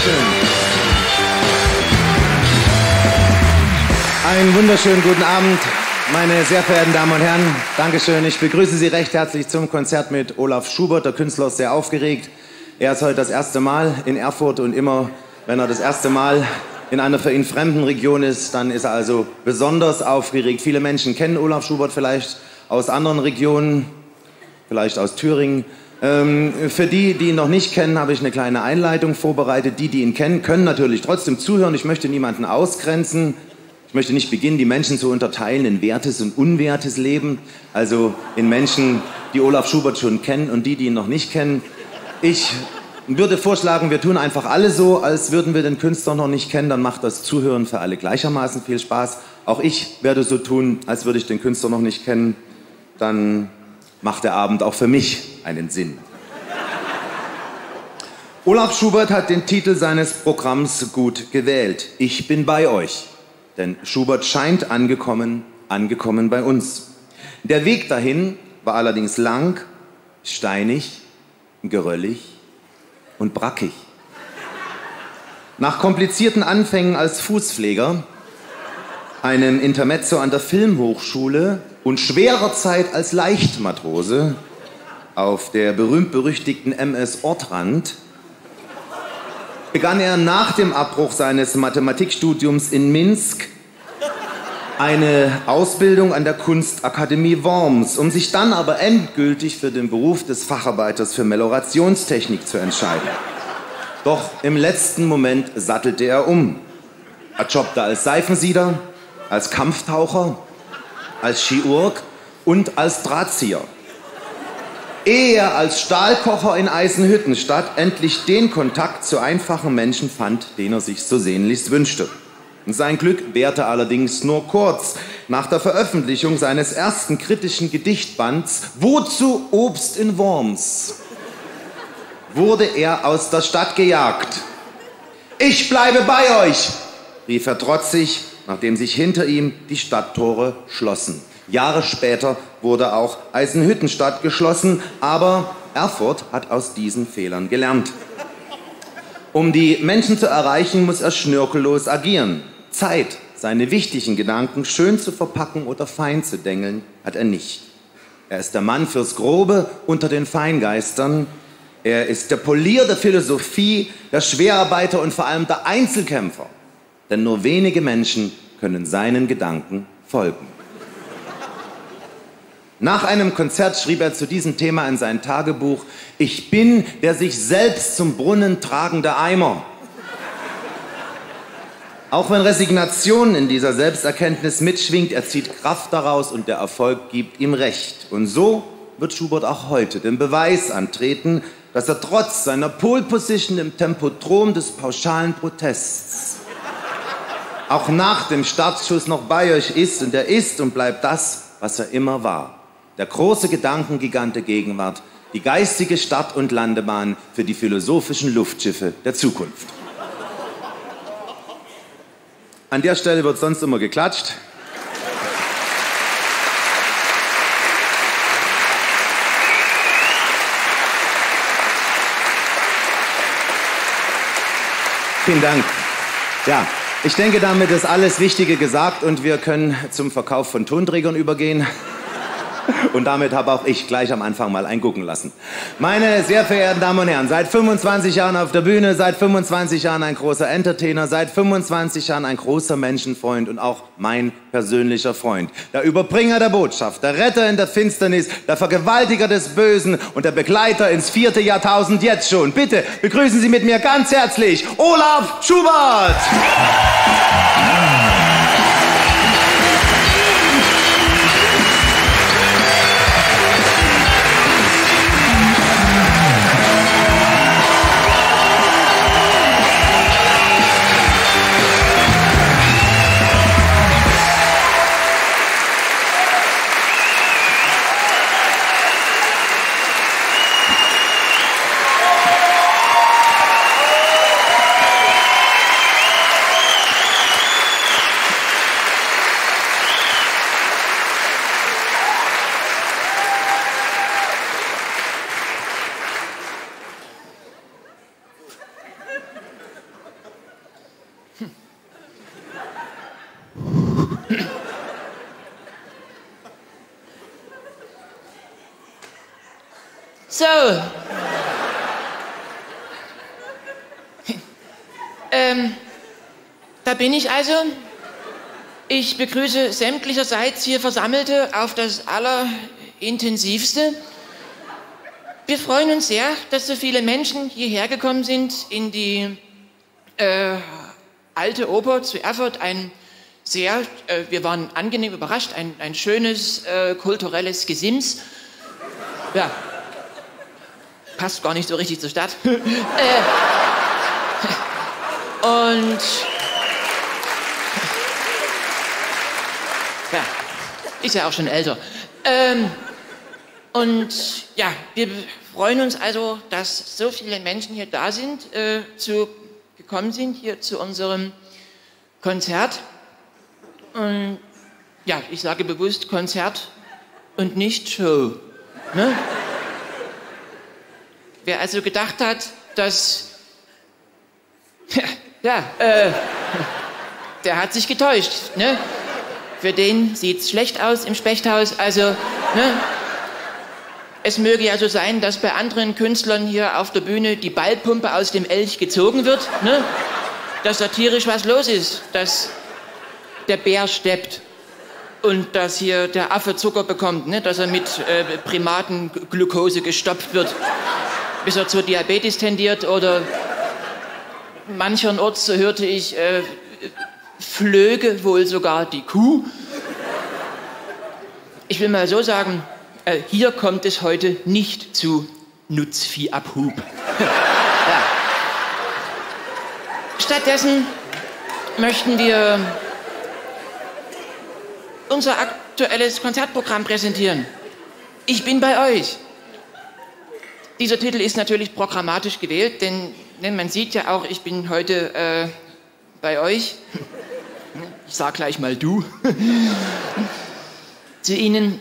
Dankeschön. Einen wunderschönen guten Abend, meine sehr verehrten Damen und Herren. Dankeschön. Ich begrüße Sie recht herzlich zum Konzert mit Olaf Schubert. Der Künstler ist sehr aufgeregt. Er ist heute das erste Mal in Erfurt und immer, wenn er das erste Mal in einer für ihn fremden Region ist, dann ist er also besonders aufgeregt. Viele Menschen kennen Olaf Schubert vielleicht aus anderen Regionen, vielleicht aus Thüringen. Für die, die ihn noch nicht kennen, habe ich eine kleine Einleitung vorbereitet. Die, die ihn kennen, können natürlich trotzdem zuhören. Ich möchte niemanden ausgrenzen. Ich möchte nicht beginnen, die Menschen zu unterteilen in wertes und unwertes Leben. Also in Menschen, die Olaf Schubert schon kennen und die, die ihn noch nicht kennen. Ich würde vorschlagen, wir tun einfach alle so, als würden wir den Künstler noch nicht kennen. Dann macht das Zuhören für alle gleichermaßen viel Spaß. Auch ich werde so tun, als würde ich den Künstler noch nicht kennen. Dann macht der Abend auch für mich einen Sinn. Olaf Schubert hat den Titel seines Programms gut gewählt. Ich bin bei euch. Denn Schubert scheint angekommen bei uns. Der Weg dahin war allerdings lang, steinig, geröllig und brackig. Nach komplizierten Anfängen als Fußpfleger, einem Intermezzo an der Filmhochschule und schwerer Zeit als Leichtmatrose auf der berühmt-berüchtigten MS Ortrand begann er nach dem Abbruch seines Mathematikstudiums in Minsk eine Ausbildung an der Kunstakademie Worms, um sich dann aber endgültig für den Beruf des Facharbeiters für Melorationstechnik zu entscheiden. Doch im letzten Moment sattelte er um. Er jobbte als Seifensieder, als Kampftaucher, als Chirurg und als Drahtzieher. Ehe er als Stahlkocher in Eisenhüttenstadt endlich den Kontakt zu einfachen Menschen fand, den er sich so sehnlichst wünschte. Sein Glück währte allerdings nur kurz. Nach der Veröffentlichung seines ersten kritischen Gedichtbands Wozu Obst in Worms wurde er aus der Stadt gejagt. Ich bleibe bei euch, rief er trotzig, nachdem sich hinter ihm die Stadttore schlossen. Jahre später wurde auch Eisenhüttenstadt geschlossen, aber Erfurt hat aus diesen Fehlern gelernt. Um die Menschen zu erreichen, muss er schnörkellos agieren. Zeit, seine wichtigen Gedanken schön zu verpacken oder fein zu dengeln, hat er nicht. Er ist der Mann fürs Grobe unter den Feingeistern. Er ist der Polier der Philosophie, der Schwerarbeiter und vor allem der Einzelkämpfer. Denn nur wenige Menschen können seinen Gedanken folgen. Nach einem Konzert schrieb er zu diesem Thema in sein Tagebuch: Ich bin der sich selbst zum Brunnen tragende Eimer. Auch wenn Resignation in dieser Selbsterkenntnis mitschwingt, er zieht Kraft daraus und der Erfolg gibt ihm recht. Und so wird Schubert auch heute den Beweis antreten, dass er trotz seiner Pole Position im Tempodrom des pauschalen Protests auch nach dem Startschuss noch bei euch ist. Und er ist und bleibt das, was er immer war. Der große Gedankengigant der Gegenwart, die geistige Start- und Landebahn für die philosophischen Luftschiffe der Zukunft. An der Stelle wird sonst immer geklatscht. Vielen Dank. Ja, ich denke, damit ist alles Wichtige gesagt und wir können zum Verkauf von Tonträgern übergehen. Und damit habe auch ich gleich am Anfang mal eingucken lassen. Meine sehr verehrten Damen und Herren, seit 25 Jahren auf der Bühne, seit 25 Jahren ein großer Entertainer, seit 25 Jahren ein großer Menschenfreund und auch mein persönlicher Freund. Der Überbringer der Botschaft, der Retter in der Finsternis, der Vergewaltiger des Bösen und der Begleiter ins 4. Jahrtausend jetzt schon. Bitte begrüßen Sie mit mir ganz herzlich Olaf Schubert! So. Da bin ich also. Ich begrüße sämtlicherseits hier Versammelte auf das Allerintensivste. Wir freuen uns sehr, dass so viele Menschen hierher gekommen sind in die Alte Oper zu Erfurt. Wir waren angenehm überrascht, ein schönes kulturelles Gesims. Ja, passt gar nicht so richtig zur Stadt. Und ja, ist ja auch schon älter. Und ja, wir freuen uns also, dass so viele Menschen hier da sind, gekommen sind hier zu unserem Konzert. Und ja, ich sage bewusst Konzert und nicht Show. Ne? Wer also gedacht hat, dass der hat sich getäuscht. Ne? Für den sieht's schlecht aus im Spechthaus. Also, ne? Es möge ja so sein, dass bei anderen Künstlern hier auf der Bühne die Ballpumpe aus dem Elch gezogen wird. Ne? Dass da tierisch was los ist. Dass der Bär steppt. Und dass hier der Affe Zucker bekommt. Ne? Dass er mit Primatenglukose gestopft wird. Bis er zur Diabetes tendiert oder mancherorts, so hörte ich, flöge wohl sogar die Kuh. Ich will mal so sagen, hier kommt es heute nicht zu Nutzviehabhub. Ja. Stattdessen möchten wir unser aktuelles Konzertprogramm präsentieren. Ich bin bei euch. Dieser Titel ist natürlich programmatisch gewählt, denn man sieht ja auch, ich bin heute bei euch. Ich sag gleich mal du. Zu Ihnen.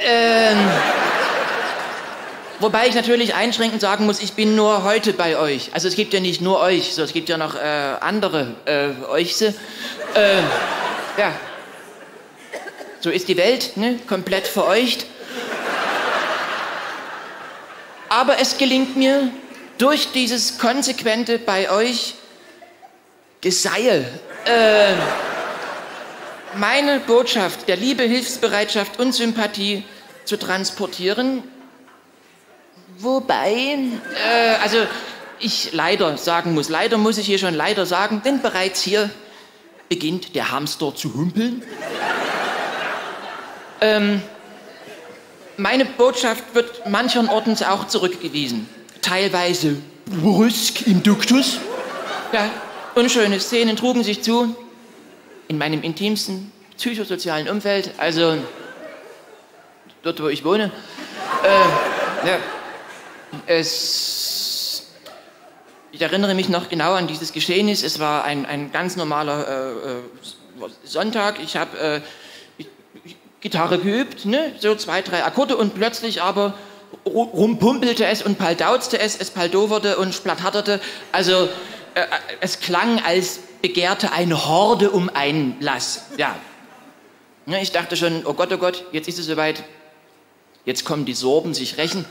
Wobei ich natürlich einschränkend sagen muss, ich bin nur heute bei euch. Also es gibt ja nicht nur euch, so, es gibt ja noch andere Euchse. Ja. So ist die Welt, ne? Komplett veräucht. Aber es gelingt mir, durch dieses konsequente bei euch Geseie, meine Botschaft der Liebe, Hilfsbereitschaft und Sympathie zu transportieren. Wobei, also ich leider sagen muss, leider muss ich hier schon leider sagen, denn bereits hier beginnt der Hamster zu humpeln. Meine Botschaft wird mancherorts auch zurückgewiesen. Teilweise brüsk im Duktus. Ja, unschöne Szenen trugen sich zu in meinem intimsten psychosozialen Umfeld, also dort, wo ich wohne. Ja, ich erinnere mich noch genau an dieses Geschehnis. Es war ein ganz normaler Sonntag. Ich habe Gitarre geübt, ne? So 2, 3 Akkorde und plötzlich aber rumpumpelte es und paldauzte es paldoverte und splatterte. Also es klang, als begehrte eine Horde um Einlass. Ja. Ja, ich dachte schon, oh Gott, jetzt ist es soweit. Jetzt kommen die Sorben sich rächen.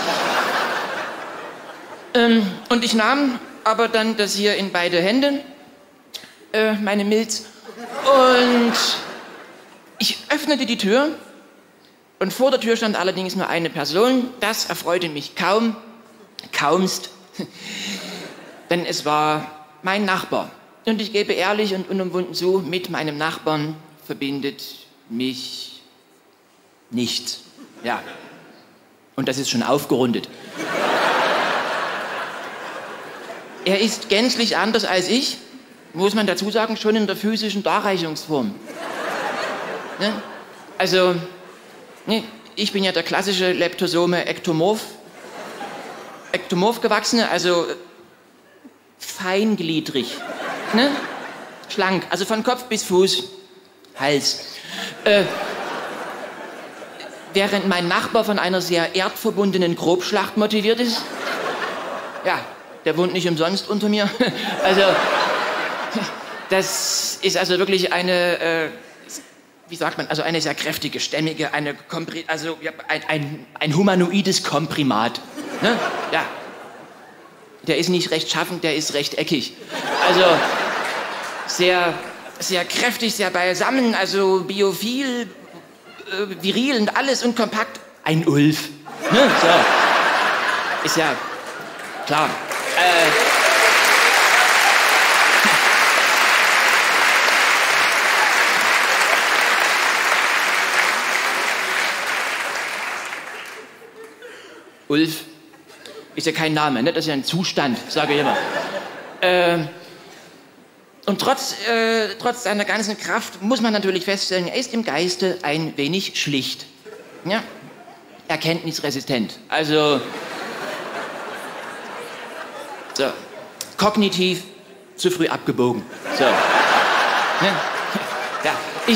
Und ich nahm aber dann das hier in beide Hände, meine Milz, und ich öffnete die Tür und vor der Tür stand allerdings nur eine Person. Das erfreute mich kaumst, denn es war mein Nachbar. Und ich gebe ehrlich und unumwunden zu, mit meinem Nachbarn verbindet mich nichts. Ja, und das ist schon aufgerundet. Er ist gänzlich anders als ich, muss man dazu sagen, schon in der physischen Darreichungsform. Ne? Also, ne, ich bin ja der klassische Leptosome Ektomorph gewachsene, also feingliedrig, ne? Schlank, also von Kopf bis Fuß, Hals. Während mein Nachbar von einer sehr erdverbundenen Grobschlacht motiviert ist, ja, der wohnt nicht umsonst unter mir. Also, das ist also wirklich eine, wie sagt man, also eine sehr kräftige, stämmige, ein humanoides Komprimat. Ne? Ja. Der ist nicht rechtschaffend, der ist rechteckig. Also sehr, sehr kräftig, sehr beisammen, also biophil, viril und alles und kompakt. Ein Ulf. Ne? So. Ist ja klar. Ulf ist ja kein Name, ne? Das ist ja ein Zustand, sage ich immer. Und trotz seiner ganzen Kraft muss man natürlich feststellen, er ist im Geiste ein wenig schlicht. Ja? Erkenntnisresistent. Also, so, kognitiv zu früh abgebogen. So. Ne? Ja,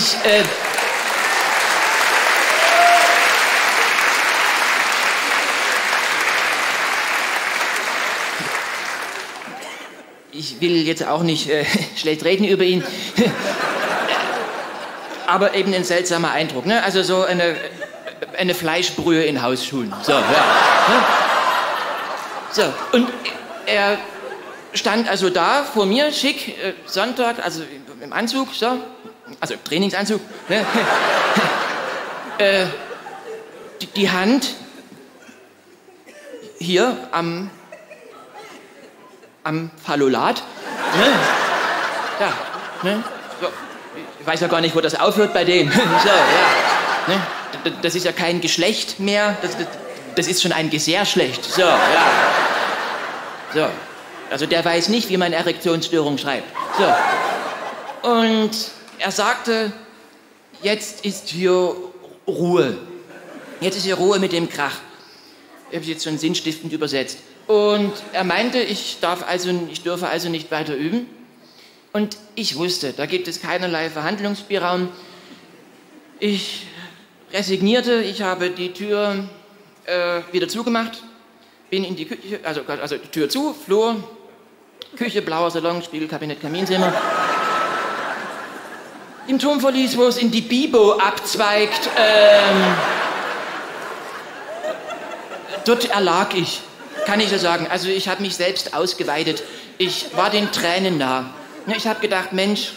ich will jetzt auch nicht schlecht reden über ihn, aber eben ein seltsamer Eindruck. Ne? Also so eine Fleischbrühe in Hausschuhen. So, ja. Ne? So, und er stand also da vor mir, schick, Sonntag, also im Anzug, so, also im Trainingsanzug. Ne? Die Hand hier am Fallolat. Ne? Ja, ne? So. Ich weiß ja gar nicht, wo das aufhört bei dem. So, ja. Ne? Das ist ja kein Geschlecht mehr, das ist schon ein Gesäßschlecht. So, ja. So. Also der weiß nicht, wie man Erektionsstörung schreibt. So. Und er sagte, jetzt ist hier Ruhe. Jetzt ist hier Ruhe mit dem Krach. Ich habe es jetzt schon sinnstiftend übersetzt. Und er meinte, ich dürfe also nicht weiter üben. Und ich wusste, da gibt es keinerlei Verhandlungsspielraum. Ich resignierte, ich habe die Tür wieder zugemacht, bin in die Küche, also die Tür zu, Flur, Küche, blauer Salon, Spiegelkabinett, Kaminzimmer. Im Turmverlies, wo es in die Bibo abzweigt, dort erlag ich. Kann ich so sagen. Also ich habe mich selbst ausgeweitet. Ich war den Tränen nah. Ich habe gedacht, Mensch,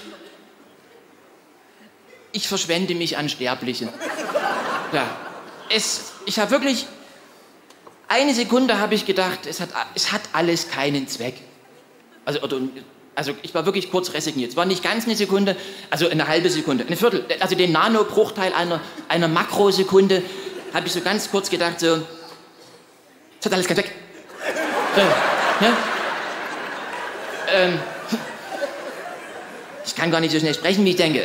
ich verschwende mich an Sterbliche. Ja. Ich habe wirklich, eine Sekunde habe ich gedacht, es hat alles keinen Zweck. Also ich war wirklich kurz resigniert. Es war nicht ganz eine Sekunde, also eine halbe Sekunde, eine Viertel. Also den Nanobruchteil einer Makrosekunde habe ich so ganz kurz gedacht, so, es hat alles keinen Zweck. Ne? Ich kann gar nicht so schnell sprechen, wie ich denke.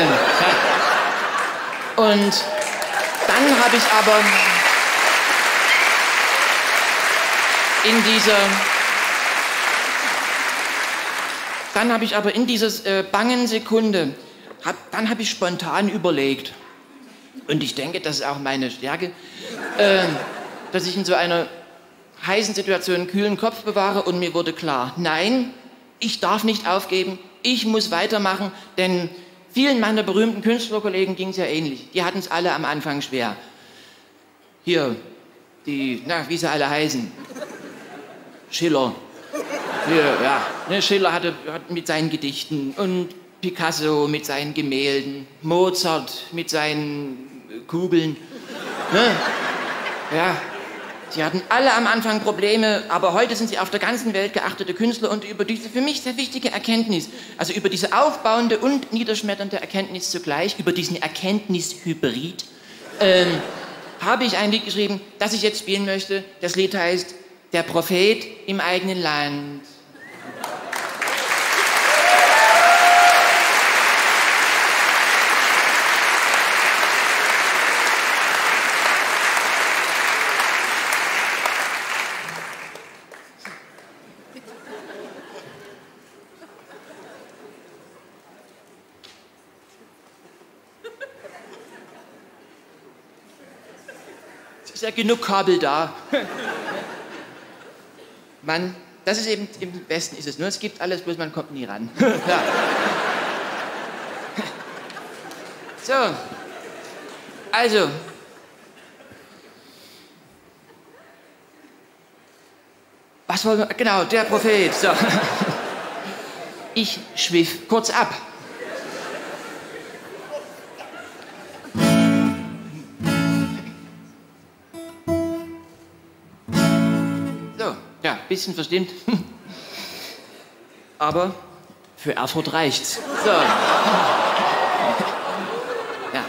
Und dann habe ich aber in dieser bangen Sekunde, habe ich spontan überlegt, und ich denke, das ist auch meine Stärke, dass ich in so einer heißen Situation einen kühlen Kopf bewahre, und mir wurde klar, nein, ich darf nicht aufgeben, ich muss weitermachen, denn vielen meiner berühmten Künstlerkollegen ging es ja ähnlich. Die hatten es alle am Anfang schwer. Hier, wie sie alle heißen. Schiller. Hier, ja. Ne, Schiller hat mit seinen Gedichten und Picasso mit seinen Gemälden, Mozart mit seinen Kugeln. Ne? Ja. Sie hatten alle am Anfang Probleme, aber heute sind sie auf der ganzen Welt geachtete Künstler, und über diese für mich sehr wichtige Erkenntnis, also über diese aufbauende und niederschmetternde Erkenntnis zugleich, über diesen Erkenntnishybrid, habe ich ein Lied geschrieben, das ich jetzt spielen möchte. Das Lied heißt Der Prophet im eigenen Land. Ist ja genug Kabel da. Mann, das ist eben, im Westen ist es nur, es gibt alles, bloß man kommt nie ran. Ja. So, also. Was wollen wir? Genau, der Prophet. So. Ich schwiff kurz ab. So, ja, bisschen verstimmt. Aber für Erfurt reicht's. So. Ja.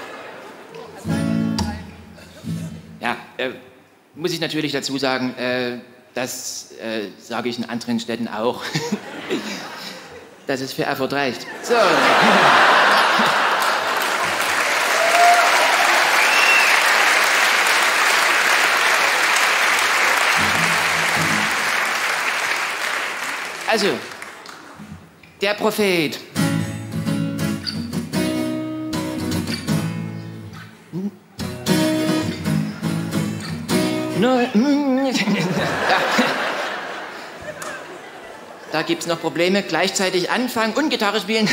Ja, muss ich natürlich dazu sagen, das sage ich in anderen Städten auch, dass es für Erfurt reicht. So. Also, der Prophet. Da gibt's noch Probleme. Gleichzeitig anfangen und Gitarre spielen.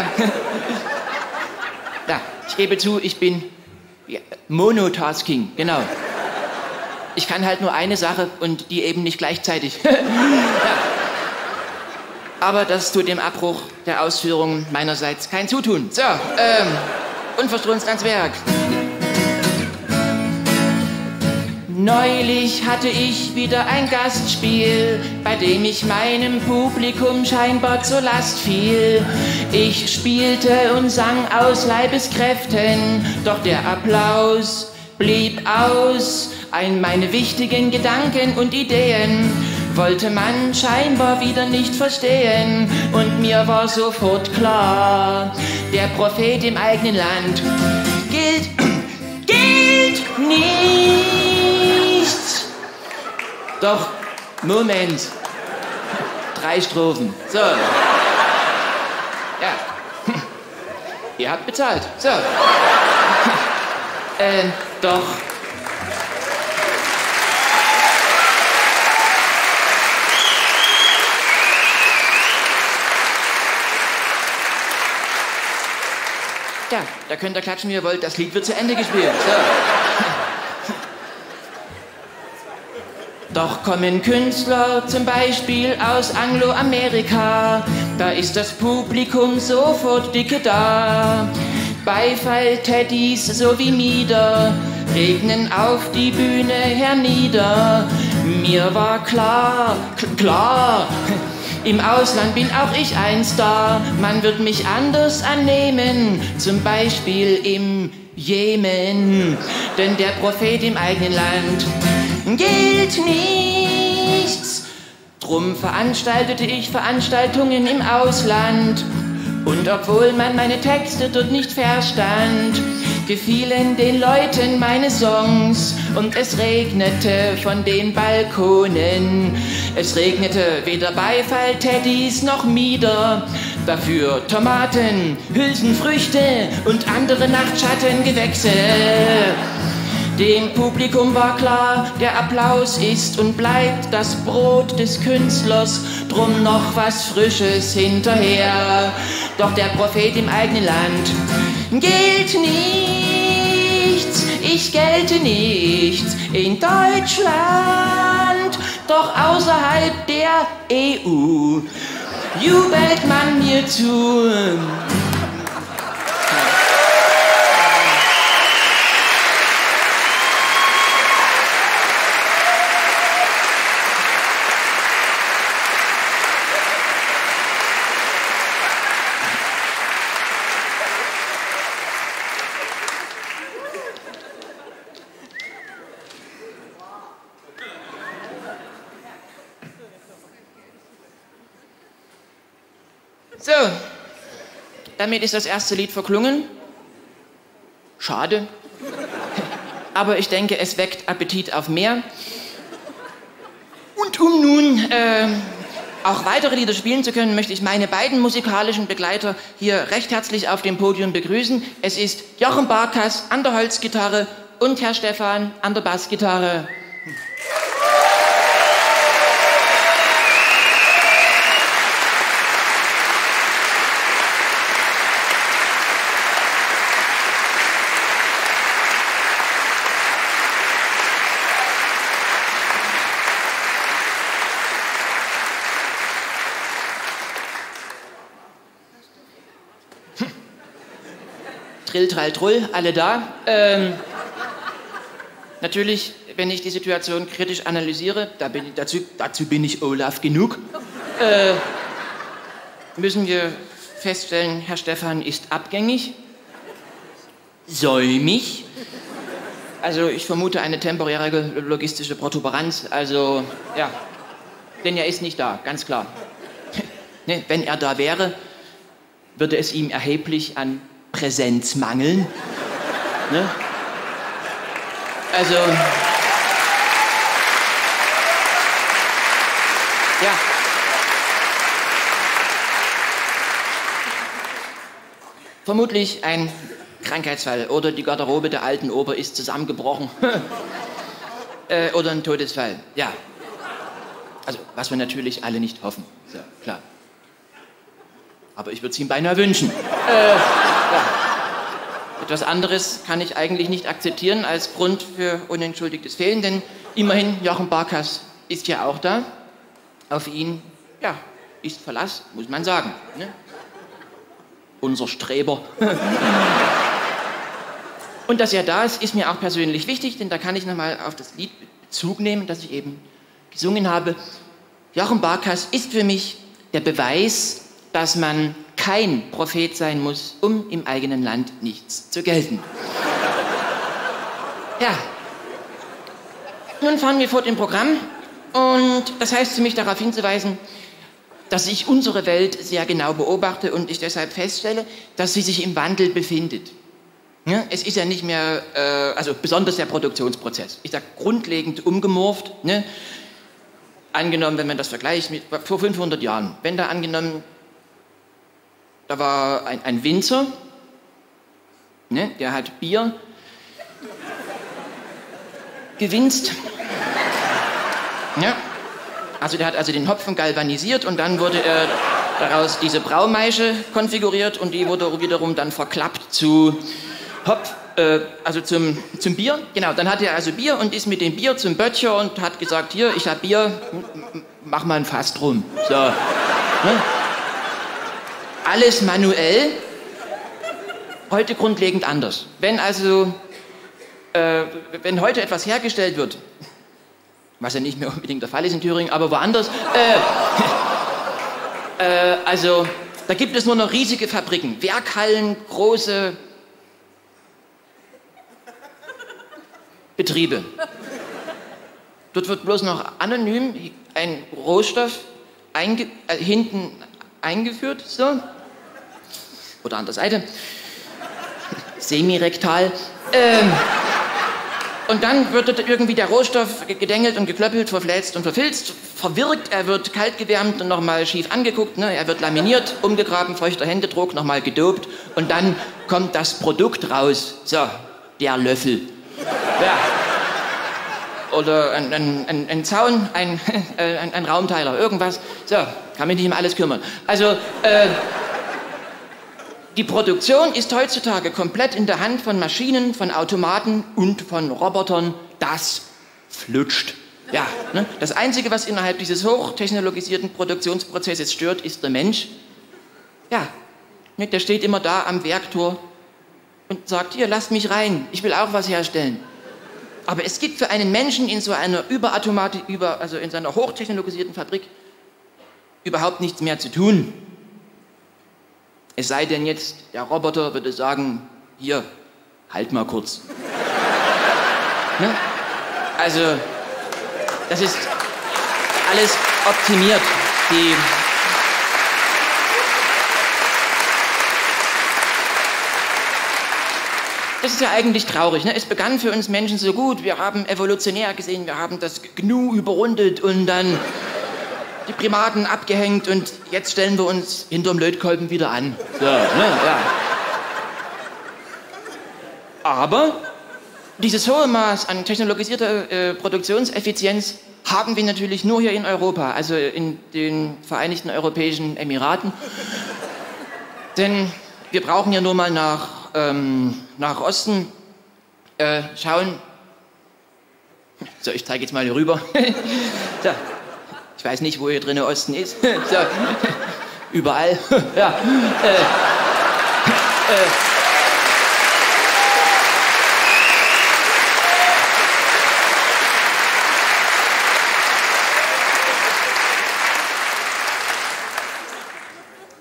Ich gebe zu, ich bin Monotasking, genau. Ich kann halt nur eine Sache und die eben nicht gleichzeitig. Ja. Aber das tut dem Abbruch der Ausführungen meinerseits kein Zutun. So, unverstrunzt ans Werk. Neulich hatte ich wieder ein Gastspiel, bei dem ich meinem Publikum scheinbar zur Last fiel. Ich spielte und sang aus Leibeskräften, doch der Applaus blieb aus. Meine wichtigen Gedanken und Ideen wollte man scheinbar wieder nicht verstehen. Und mir war sofort klar, der Prophet im eigenen Land gilt nichts. Doch, Moment. 3 Strophen. So. Ja. Ihr habt bezahlt. So. Doch. Ja, da könnt ihr klatschen, wie ihr wollt. Das Lied wird zu Ende gespielt. So. Doch kommen Künstler zum Beispiel aus Angloamerika, da ist das Publikum sofort dicke da. Beifall-Teddys sowie Mieder regnen auf die Bühne hernieder. Mir war klar, im Ausland bin auch ich ein Star. Man wird mich anders annehmen, zum Beispiel im Jemen. Denn der Prophet im eigenen Land gilt nichts. Drum veranstaltete ich Veranstaltungen im Ausland. Und obwohl man meine Texte dort nicht verstand, gefielen den Leuten meine Songs. Und es regnete von den Balkonen. Es regnete weder Beifall-Teddys noch Mieder. Dafür Tomaten, Hülsenfrüchte und andere Nachtschattengewächse. Dem Publikum war klar, der Applaus ist und bleibt das Brot des Künstlers, drum noch was Frisches hinterher. Doch der Prophet im eigenen Land gilt nichts, ich gelte nichts in Deutschland, doch außerhalb der EU jubelt man mir zu. So, damit ist das erste Lied verklungen. Schade. Aber ich denke, es weckt Appetit auf mehr. Und um nun auch weitere Lieder spielen zu können, möchte ich meine beiden musikalischen Begleiter hier recht herzlich auf dem Podium begrüßen. Es ist Jochen Barkas an der Holzgitarre und Herr Stephan an der Bassgitarre. Trill, Trall, Trull, alle da. Natürlich, wenn ich die Situation kritisch analysiere, dazu bin ich Olaf genug, müssen wir feststellen, Herr Stephan ist abgängig, säumig, also ich vermute eine temporäre logistische Protuberanz, also ja, denn er ist nicht da, ganz klar. Ne, wenn er da wäre, würde es ihm erheblich an Präsenz mangeln. Ne? Also, ja. Vermutlich ein Krankheitsfall oder die Garderobe der alten Ober ist zusammengebrochen. Oder ein Todesfall, ja. Also, was wir natürlich alle nicht hoffen, so, klar. Aber ich würde es ihm beinahe wünschen. Ja. Etwas anderes kann ich eigentlich nicht akzeptieren als Grund für unentschuldigtes Fehlen, denn immerhin, Jochen Barkas ist ja auch da. Auf ihn, ja, ist Verlass, muss man sagen. Ne? Unser Streber. Und dass er da ist mir auch persönlich wichtig, denn da kann ich nochmal auf das Lied Bezug nehmen, das ich eben gesungen habe. Jochen Barkas ist für mich der Beweis, dass man kein Prophet sein muss, um im eigenen Land nichts zu gelten. Ja. Nun fahren wir fort im Programm und das heißt für mich darauf hinzuweisen, dass ich unsere Welt sehr genau beobachte und ich deshalb feststelle, dass sie sich im Wandel befindet. Ja, es ist ja nicht mehr, also besonders der Produktionsprozess, ich sage grundlegend umgemorpht. Ne? Angenommen, wenn man das vergleicht mit vor 500 Jahren, wenn da angenommen, da war ein Winzer, ne, der hat Bier gewinzt. Ja, also der hat also den Hopfen galvanisiert und dann wurde daraus diese Braumeische konfiguriert und die wurde wiederum dann verklappt zu also zum Bier. Genau, dann hat er also Bier und ist mit dem Bier zum Böttcher und hat gesagt, hier, ich habe Bier, mach mal ein Fass drum. So. Ne? Alles manuell, heute grundlegend anders. Wenn also, wenn heute etwas hergestellt wird, was ja nicht mehr unbedingt der Fall ist in Thüringen, aber woanders, also da gibt es nur noch riesige Fabriken, Werkhallen, große Betriebe. Dort wird bloß noch anonym ein Rohstoff hinten eingeführt, so. Oder an der Seite. Semirektal. Und dann wird irgendwie der Rohstoff gedengelt und geklöppelt, verfläzt und verfilzt, verwirkt, er wird kalt gewärmt und nochmal schief angeguckt, ne? Er wird laminiert, umgegraben, feuchter Händedruck, nochmal gedopt und dann kommt das Produkt raus. So, der Löffel. Ja. Oder ein Zaun, ein Raumteiler, irgendwas. So, kann mich nicht um alles kümmern. Also, die Produktion ist heutzutage komplett in der Hand von Maschinen, von Automaten und von Robotern. Das flutscht. Ja, ne? Das Einzige, was innerhalb dieses hochtechnologisierten Produktionsprozesses stört, ist der Mensch. Ja, ne? Der steht immer da am Werktor und sagt, hier, lasst mich rein, ich will auch was herstellen. Aber es gibt für einen Menschen in so einer also in seiner hochtechnologisierten Fabrik überhaupt nichts mehr zu tun. Es sei denn jetzt, der Roboter würde sagen, hier, halt mal kurz. Ne? Also, das ist alles optimiert. Das ist ja eigentlich traurig. Ne? Es begann für uns Menschen so gut. Wir haben evolutionär gesehen, wir haben das Gnu überrundet und dann die Primaten abgehängt und jetzt stellen wir uns hinterm Lötkolben wieder an. So, ne? Ja. Aber dieses hohe Maß an technologisierter Produktionseffizienz haben wir natürlich nur hier in Europa, also in den Vereinigten Europäischen Emiraten. Denn wir brauchen ja nur mal nach Osten schauen. So, ich zeige jetzt mal hier rüber. So. Ich weiß nicht, wo hier drin Osten ist. So. Überall. Ja.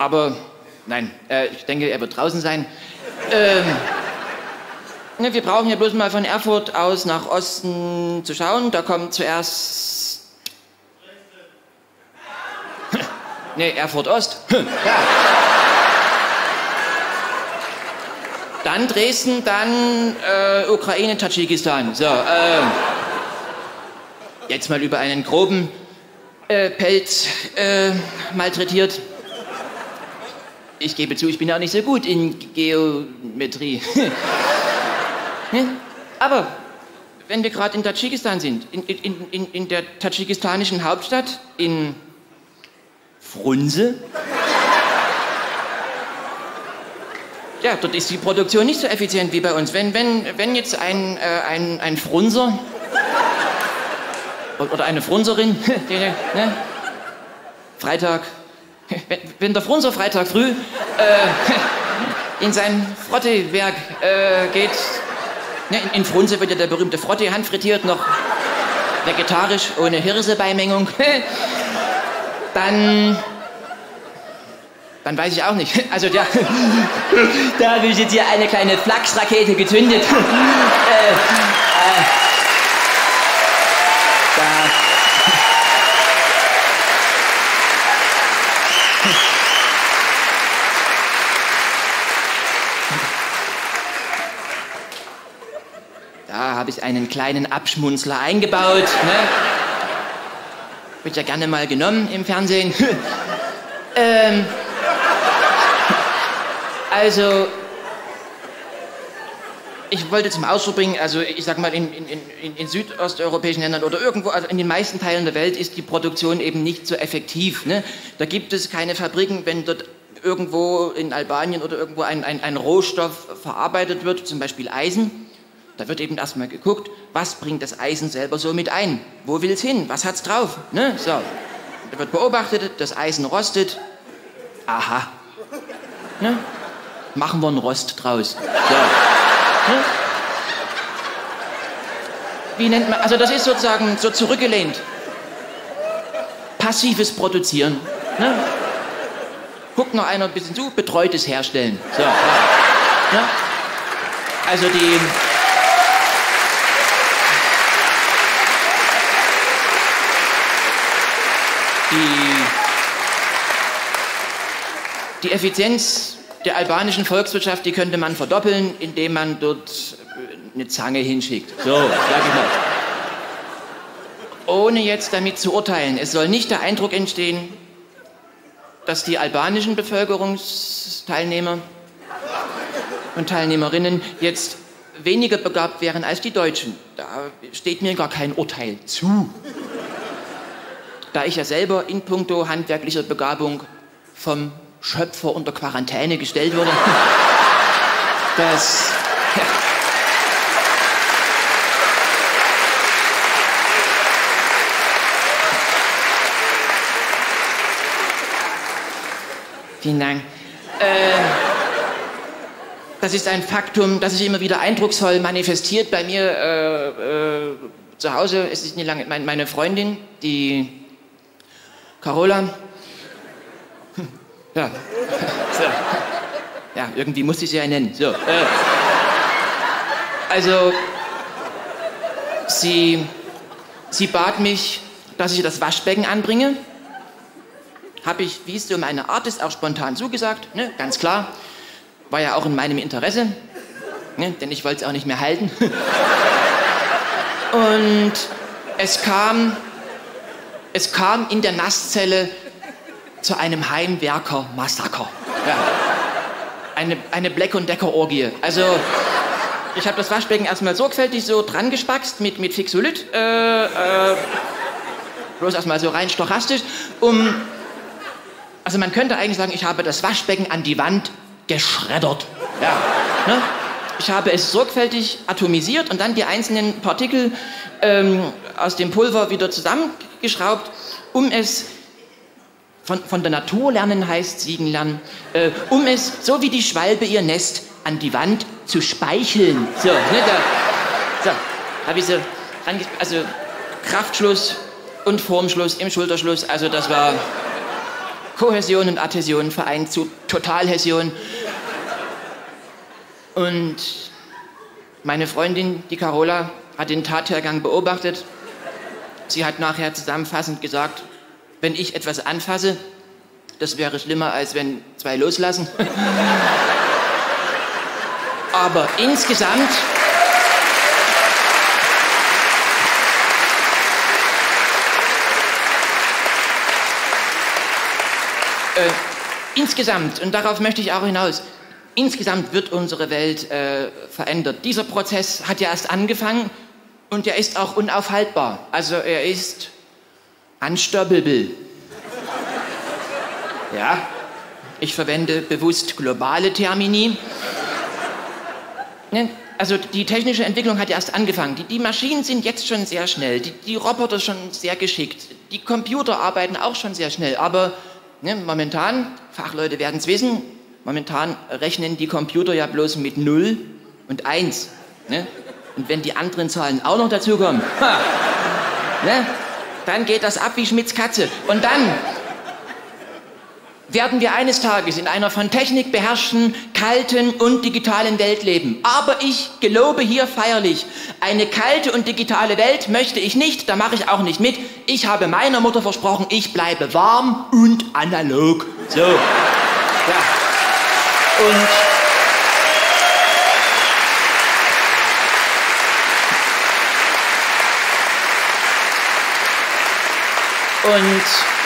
Aber nein, ich denke, er wird draußen sein. Ne, wir brauchen ja bloß mal von Erfurt aus nach Osten zu schauen. Da kommt zuerst... Ne, Erfurt Ost. Ja. Dann Dresden, dann Ukraine, Tadschikistan. So, jetzt mal über einen groben Pelz malträtiert. Ich gebe zu, ich bin auch nicht so gut in Geometrie. Aber wenn wir gerade in Tadschikistan sind, in der tadschikistanischen Hauptstadt, in Frunze, ja, dort ist die Produktion nicht so effizient wie bei uns. Wenn jetzt ein Frunser oder eine Frunserin, ne, Freitag, wenn der Frunser Freitag früh in sein Frotteewerk geht, ne, in Frunze wird ja der berühmte Frottee handfrittiert, noch vegetarisch, ohne Hirsebeimengung, dann weiß ich auch nicht. Also ja, da habe ich jetzt hier eine kleine Flachsrakete gezündet. Da habe ich einen kleinen Abschmunzler eingebaut. Ne? Wird ja gerne mal genommen im Fernsehen. Also, ich wollte zum Ausdruck bringen, also ich sag mal, in südosteuropäischen Ländern oder irgendwo, also in den meisten Teilen der Welt ist die Produktion eben nicht so effektiv. Ne? Da gibt es keine Fabriken, wenn dort irgendwo in Albanien oder irgendwo ein Rohstoff verarbeitet wird, zum Beispiel Eisen. Da wird eben erstmal geguckt, was bringt das Eisen selber so mit ein? Wo will es hin? Was hat's drauf? Ne? So. Da wird beobachtet, das Eisen rostet. Aha. Ne? Machen wir einen Rost draus. So. Ne? Wie nennt man, also das ist sozusagen so zurückgelehnt. Passives Produzieren. Ne? Guckt noch einer ein bisschen zu, betreutes Herstellen. So, ja. Ne? Also die Effizienz der albanischen Volkswirtschaft, die könnte man verdoppeln, indem man dort eine Zange hinschickt. So, sag ich mal. Ohne jetzt damit zu urteilen. Es soll nicht der Eindruck entstehen, dass die albanischen Bevölkerungsteilnehmer und Teilnehmerinnen jetzt weniger begabt wären als die Deutschen. Da steht mir gar kein Urteil zu. Da ich ja selber in puncto handwerklicher Begabung vom Schöpfer unter Quarantäne gestellt wurde, das... Ja. Vielen Dank. Das ist ein Faktum, das sich immer wieder eindrucksvoll manifestiert bei mir zu Hause. Es ist nicht lange meine Freundin, die Carola. Ja. So. Ja, irgendwie musste ich sie ja nennen. So. Also, sie bat mich, dass ich das Waschbecken anbringe. Habe ich, wie es so meine Art ist, auch spontan zugesagt. Ne? Ganz klar. War ja auch in meinem Interesse. Ne? Denn ich wollte es auch nicht mehr halten. Und es kam in der Nasszelle zu einem Heimwerker-Massaker. Ja. Eine Black- und Decker-Orgie. Also, ich habe das Waschbecken erstmal sorgfältig so dran gespackst mit Fixolit. Bloß erstmal so rein stochastisch. Also man könnte eigentlich sagen, ich habe das Waschbecken an die Wand geschreddert. Ja. Ne? Ich habe es sorgfältig atomisiert und dann die einzelnen Partikel aus dem Pulver wieder zusammengeschraubt, um es von der Natur lernen heißt siegen lernen, um es, so wie die Schwalbe ihr Nest, an die Wand zu speicheln. So, ne, so habe ich so, also Kraftschluss und Formschluss im Schulterschluss, also das war Kohäsion und Adhäsion vereint zu Totalhäsion. Und meine Freundin, die Carola, hat den Tathergang beobachtet. Sie hat nachher zusammenfassend gesagt, wenn ich etwas anfasse, das wäre schlimmer, als wenn zwei loslassen. Aber insgesamt... insgesamt, und darauf möchte ich auch hinaus, insgesamt wird unsere Welt verändert. Dieser Prozess hat ja erst angefangen und er ist auch unaufhaltbar. Also er ist unstoppable. Ja, ich verwende bewusst globale Termini. Also die technische Entwicklung hat ja erst angefangen. Die Maschinen sind jetzt schon sehr schnell, die Roboter schon sehr geschickt, die Computer arbeiten auch schon sehr schnell, aber momentan, Fachleute werden es wissen, momentan rechnen die Computer ja bloß mit 0 und 1. Ne? Und wenn die anderen Zahlen auch noch dazukommen, ne? Dann geht das ab wie Schmitz Katze. Und dann werden wir eines Tages in einer von Technik beherrschten, kalten und digitalen Welt leben. Aber ich gelobe hier feierlich, eine kalte und digitale Welt möchte ich nicht, da mache ich auch nicht mit. Ich habe meiner Mutter versprochen, ich bleibe warm und analog. So. Ja. Und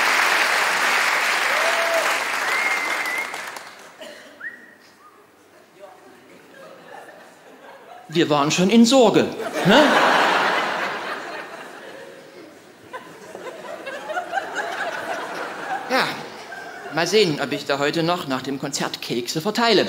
wir waren schon in Sorge. Ne? Ja, mal sehen, ob ich da heute noch nach dem Konzert Kekse verteile.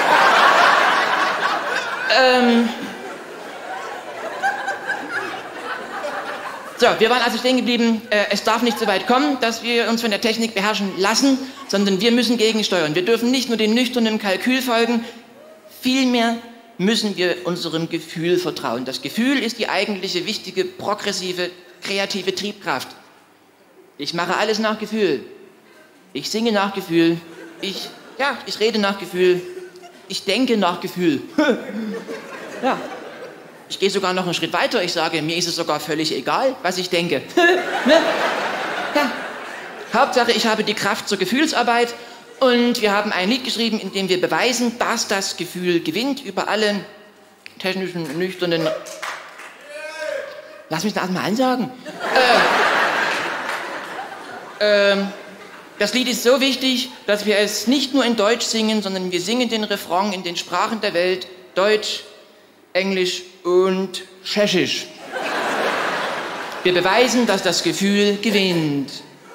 So, wir waren also stehen geblieben, es darf nicht so weit kommen, dass wir uns von der Technik beherrschen lassen, sondern wir müssen gegensteuern. Wir dürfen nicht nur dem nüchternen Kalkül folgen, vielmehr müssen wir unserem Gefühl vertrauen. Das Gefühl ist die eigentliche, wichtige, progressive, kreative Triebkraft. Ich mache alles nach Gefühl. Ich singe nach Gefühl. Ich rede nach Gefühl. Ich denke nach Gefühl. Ja. Ich gehe sogar noch einen Schritt weiter. Ich sage, mir ist es sogar völlig egal, was ich denke. Ne? Ja. Hauptsache, ich habe die Kraft zur Gefühlsarbeit. Und wir haben ein Lied geschrieben, in dem wir beweisen, dass das Gefühl gewinnt über alle technischen, nüchternen... Lass mich das mal ansagen. Das Lied ist so wichtig, dass wir es nicht nur in Deutsch singen, sondern wir singen den Refrain in den Sprachen der Welt, Deutsch, Englisch und Tschechisch. Wir beweisen, dass das Gefühl gewinnt.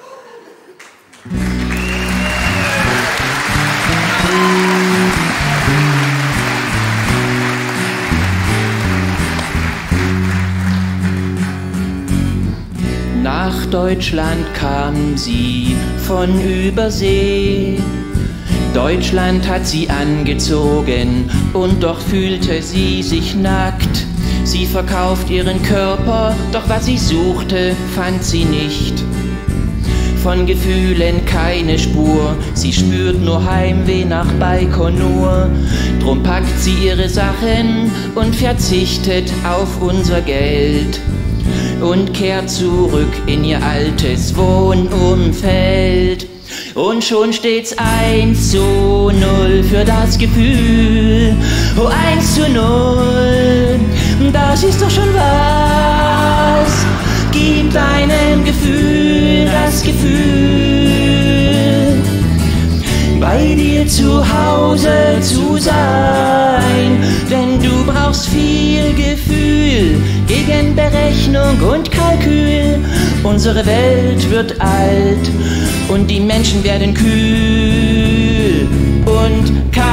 Nach Deutschland kam sie von Übersee. Deutschland hat sie angezogen und doch fühlte sie sich nackt. Sie verkauft ihren Körper, doch was sie suchte, fand sie nicht. Von Gefühlen keine Spur, sie spürt nur Heimweh nach Baikonur. Drum packt sie ihre Sachen und verzichtet auf unser Geld und kehrt zurück in ihr altes Wohnumfeld. Und schon steht's 1:0 für das Gefühl. Oh, 1:0, das ist doch schon was. Gib deinem Gefühl das Gefühl, bei dir zu Hause zu sein. Denn du brauchst viel Gefühl gegen Berechnung und Kalkül. Unsere Welt wird alt und die Menschen werden kühl und kalt.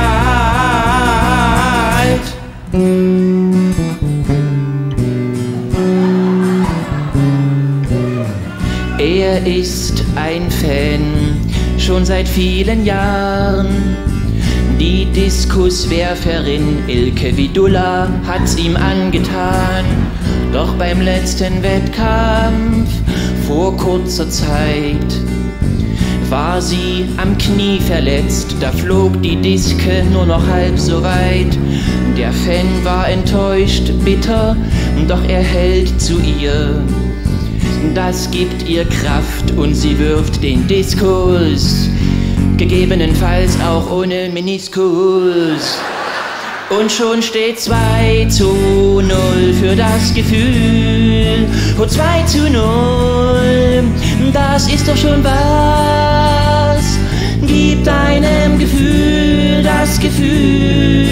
Er ist ein Fan, schon seit vielen Jahren. Die Diskuswerferin Ilke Vidula hat's ihm angetan. Doch beim letzten Wettkampf vor kurzer Zeit war sie am Knie verletzt, da flog die Diske nur noch halb so weit. Der Fan war enttäuscht, bitter, doch er hält zu ihr. Das gibt ihr Kraft und sie wirft den Diskus, gegebenenfalls auch ohne Meniskus. Und schon steht 2:0 für das Gefühl. Oh, 2:0, das ist doch schon was. Gib deinem Gefühl das Gefühl,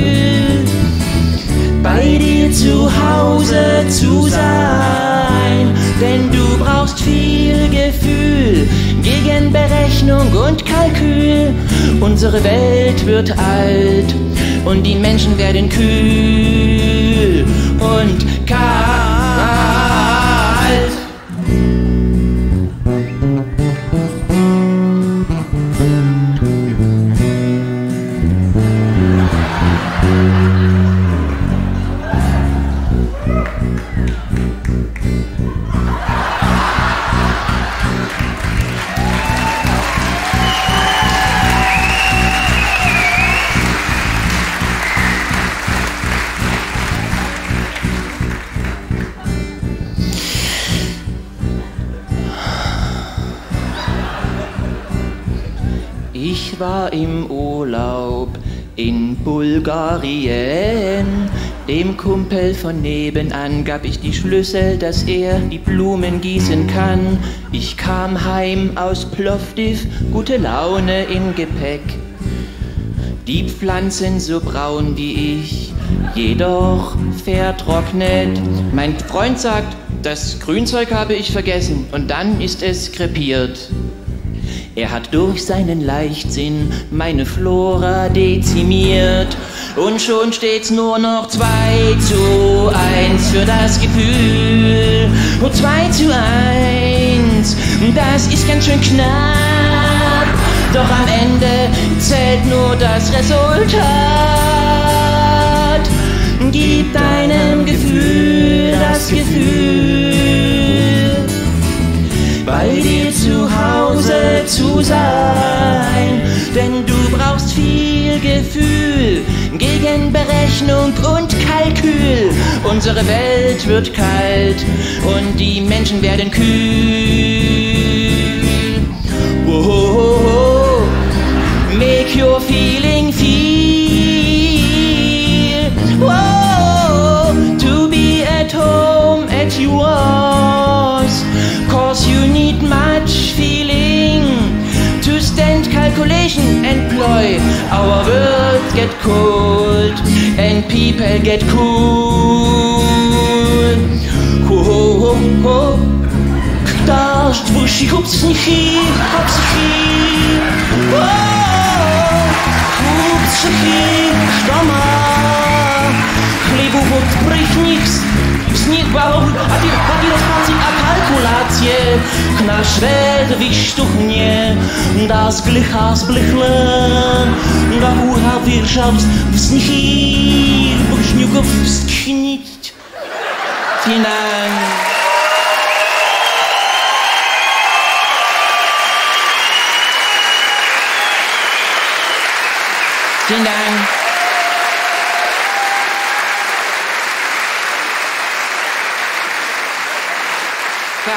bei dir zu Hause zu sein. Denn du brauchst viel Gefühl gegen Berechnung und Kalkül. Unsere Welt wird alt und die Menschen werden kühl und kalt. Ich war im Urlaub in Bulgarien. Dem Kumpel von nebenan gab ich die Schlüssel, dass er die Blumen gießen kann. Ich kam heim aus Plovdiv, gute Laune im Gepäck. Die Pflanzen so braun wie ich, jedoch vertrocknet. Mein Freund sagt, das Grünzeug habe ich vergessen und dann ist es krepiert. Er hat durch seinen Leichtsinn meine Flora dezimiert. Und schon steht's nur noch 2:1 für das Gefühl. Oh, 2:1, das ist ganz schön knapp. Doch am Ende zählt nur das Resultat. Gib deinem Gefühl das Gefühl, bei dir zu Hause zu sein. Denn du brauchst viel Gefühl gegen Berechnung und Kalkül. Unsere Welt wird kalt und die Menschen werden kühl. Whoa, make your feeling feel. Whoa, to be at home at yours. Cause you need much feeling to stand calculation and ploy. Our world get cold and people get cool. Ho ho ho ho. Deszcz, wusi, hupsnichy, hopsichy. Hupsichy, sztoma. Chlebów odbrych nichts. Śnieg baum, a die rozpacy, a kalkulacje. Nasz Welt wysztuchnie, das Glycha zblichle. Da Ura Wirtschaft wznichi, Buchniugów wsknić. Vielen Dank. Vielen Dank. Ja.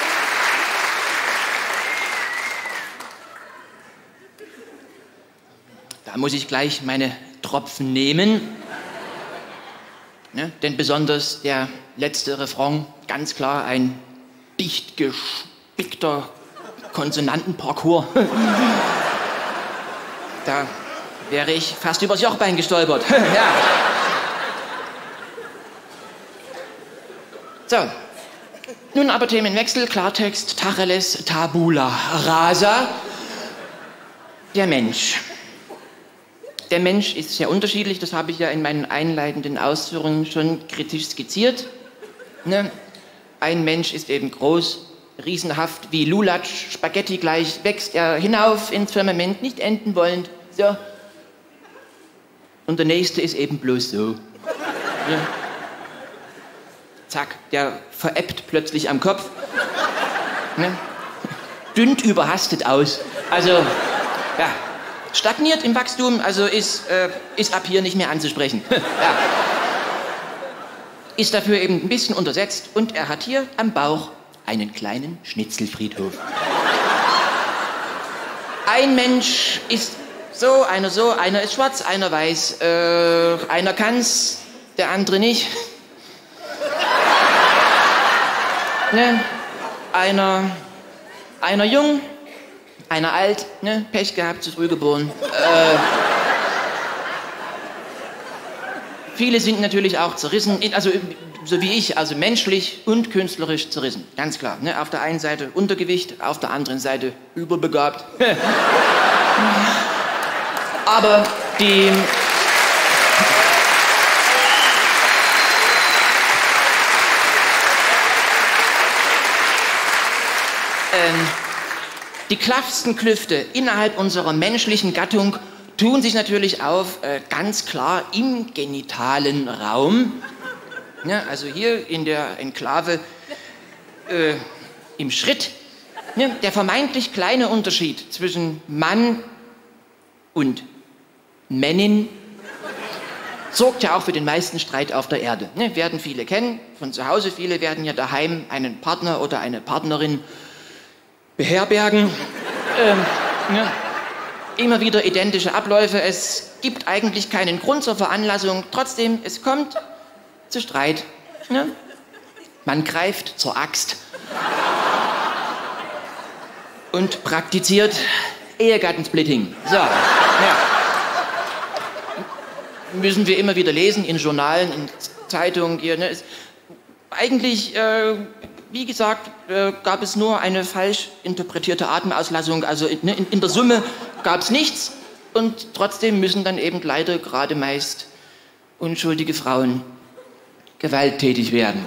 Da muss ich gleich meine Tropfen nehmen. Ne? Denn besonders der letzte Refrain, ganz klar ein dicht gespickter Konsonantenparcours. Da wäre ich fast übers Jochbein gestolpert. Ja. So, nun aber Themenwechsel, Klartext, Tacheles, Tabula Rasa. Der Mensch. Der Mensch ist sehr unterschiedlich, das habe ich ja in meinen einleitenden Ausführungen schon kritisch skizziert. Ne? Ein Mensch ist eben groß, riesenhaft, wie Lulatsch, Spaghetti gleich, wächst er hinauf ins Firmament, nicht enden wollend. So. Und der nächste ist eben bloß so. Ja. Zack, der veräppt plötzlich am Kopf. Ne? dünnt überhastet aus. Also, ja, stagniert im Wachstum, also ist ab hier nicht mehr anzusprechen. Ja. Ist dafür eben ein bisschen untersetzt und er hat hier am Bauch einen kleinen Schnitzelfriedhof. Ein Mensch ist so, einer ist schwarz, einer weiß, einer kann's, der andere nicht. Ne? Einer jung, einer alt, ne? Pech gehabt, zu früh geboren. Viele sind natürlich auch zerrissen, also so wie ich, also menschlich und künstlerisch zerrissen, ganz klar. Ne? Auf der einen Seite Untergewicht, auf der anderen Seite überbegabt. Aber die klaffsten Klüfte innerhalb unserer menschlichen Gattung tun sich natürlich auf, ganz klar im genitalen Raum. Ja, also hier in der Enklave im Schritt. Ja, der vermeintlich kleine Unterschied zwischen Mann und Männin sorgt ja auch für den meisten Streit auf der Erde. Ne, werden viele kennen, von zu Hause. Viele werden ja daheim einen Partner oder eine Partnerin beherbergen. Ja. Immer wieder identische Abläufe. Es gibt eigentlich keinen Grund zur Veranlassung. Trotzdem, es kommt zu Streit. Ja. Man greift zur Axt und praktiziert Ehegattensplitting. So, ja. Müssen wir immer wieder lesen in Journalen, in Zeitungen. Hier, ne? Eigentlich, wie gesagt, gab es nur eine falsch interpretierte Atemauslassung. Also in der Summe gab es nichts. Und trotzdem müssen dann eben leider gerade meist unschuldige Frauen gewalttätig werden.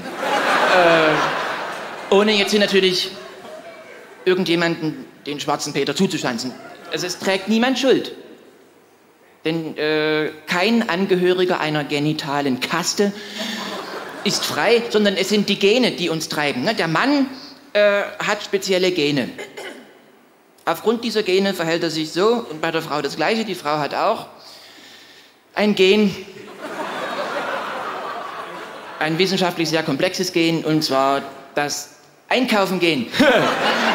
Ohne jetzt hier natürlich irgendjemanden den schwarzen Peter zuzuschanzen. Also es trägt niemand Schuld. Denn kein Angehöriger einer genitalen Kaste ist frei, sondern es sind die Gene, die uns treiben. Ne? Der Mann hat spezielle Gene. Aufgrund dieser Gene verhält er sich so und bei der Frau das Gleiche. Die Frau hat auch ein Gen, ein wissenschaftlich sehr komplexes Gen, und zwar das Einkaufen-Gen. Ja.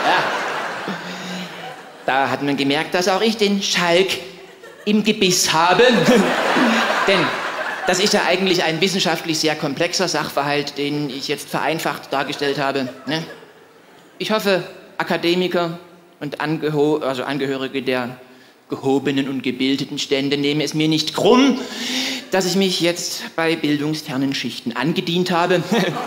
Da hat man gemerkt, dass auch ich den Schalk im Gebiss habe. Denn das ist ja eigentlich ein wissenschaftlich sehr komplexer Sachverhalt, den ich jetzt vereinfacht dargestellt habe. Ne? Ich hoffe, Akademiker und Angehörige der gehobenen und gebildeten Stände nehmen es mir nicht krumm, dass ich mich jetzt bei bildungsfernen Schichten angedient habe.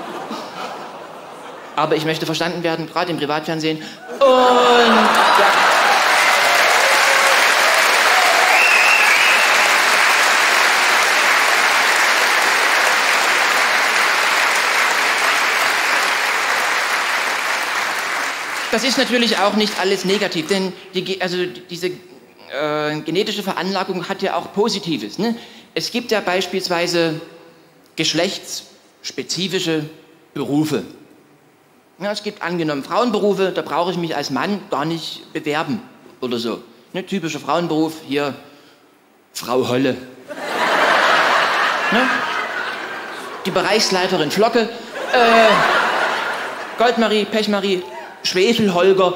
Aber ich möchte verstanden werden, gerade im Privatfernsehen. Und ja. Das ist natürlich auch nicht alles negativ, denn diese genetische Veranlagung hat ja auch Positives. Ne? Es gibt ja beispielsweise geschlechtsspezifische Berufe. Ja, es gibt angenommen Frauenberufe, da brauche ich mich als Mann gar nicht bewerben oder so. Ne? Typischer Frauenberuf, hier Frau Holle. Ne? Die Bereichsleiterin Flocke, Goldmarie, Pechmarie, Schwefelholger,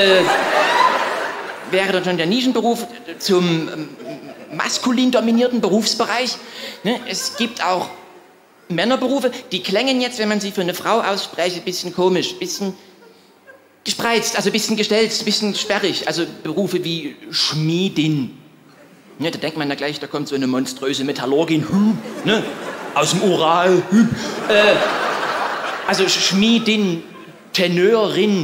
wäre dann schon der Nischenberuf zum maskulin dominierten Berufsbereich. Ne? Es gibt auch Männerberufe, die klängen jetzt, wenn man sie für eine Frau ausspricht, ein bisschen komisch, ein bisschen gespreizt, also ein bisschen gestellt, ein bisschen sperrig. Also Berufe wie Schmiedin. Ne, da denkt man ja gleich, da kommt so eine monströse Metallurgin, ne? Aus dem Ural. Also Schmiedin, Teneurin,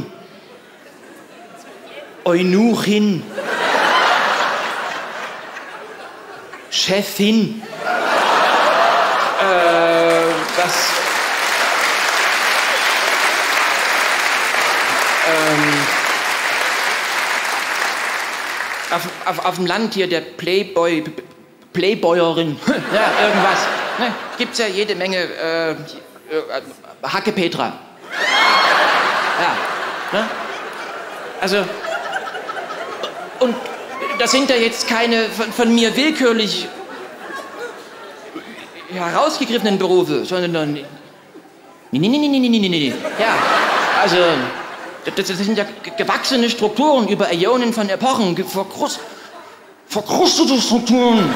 Eunuchin, Chefin. Auf dem Land hier der Playboyerin, ja, irgendwas. Ne? Gibt's ja jede Menge Hacke Petra. Ja. Ne? Also, und das sind ja jetzt keine von mir willkürlich herausgegriffenen Berufe, sondern nee. Ja, also, das sind ja gewachsene Strukturen über Äonen von Epochen, verkrustete Strukturen,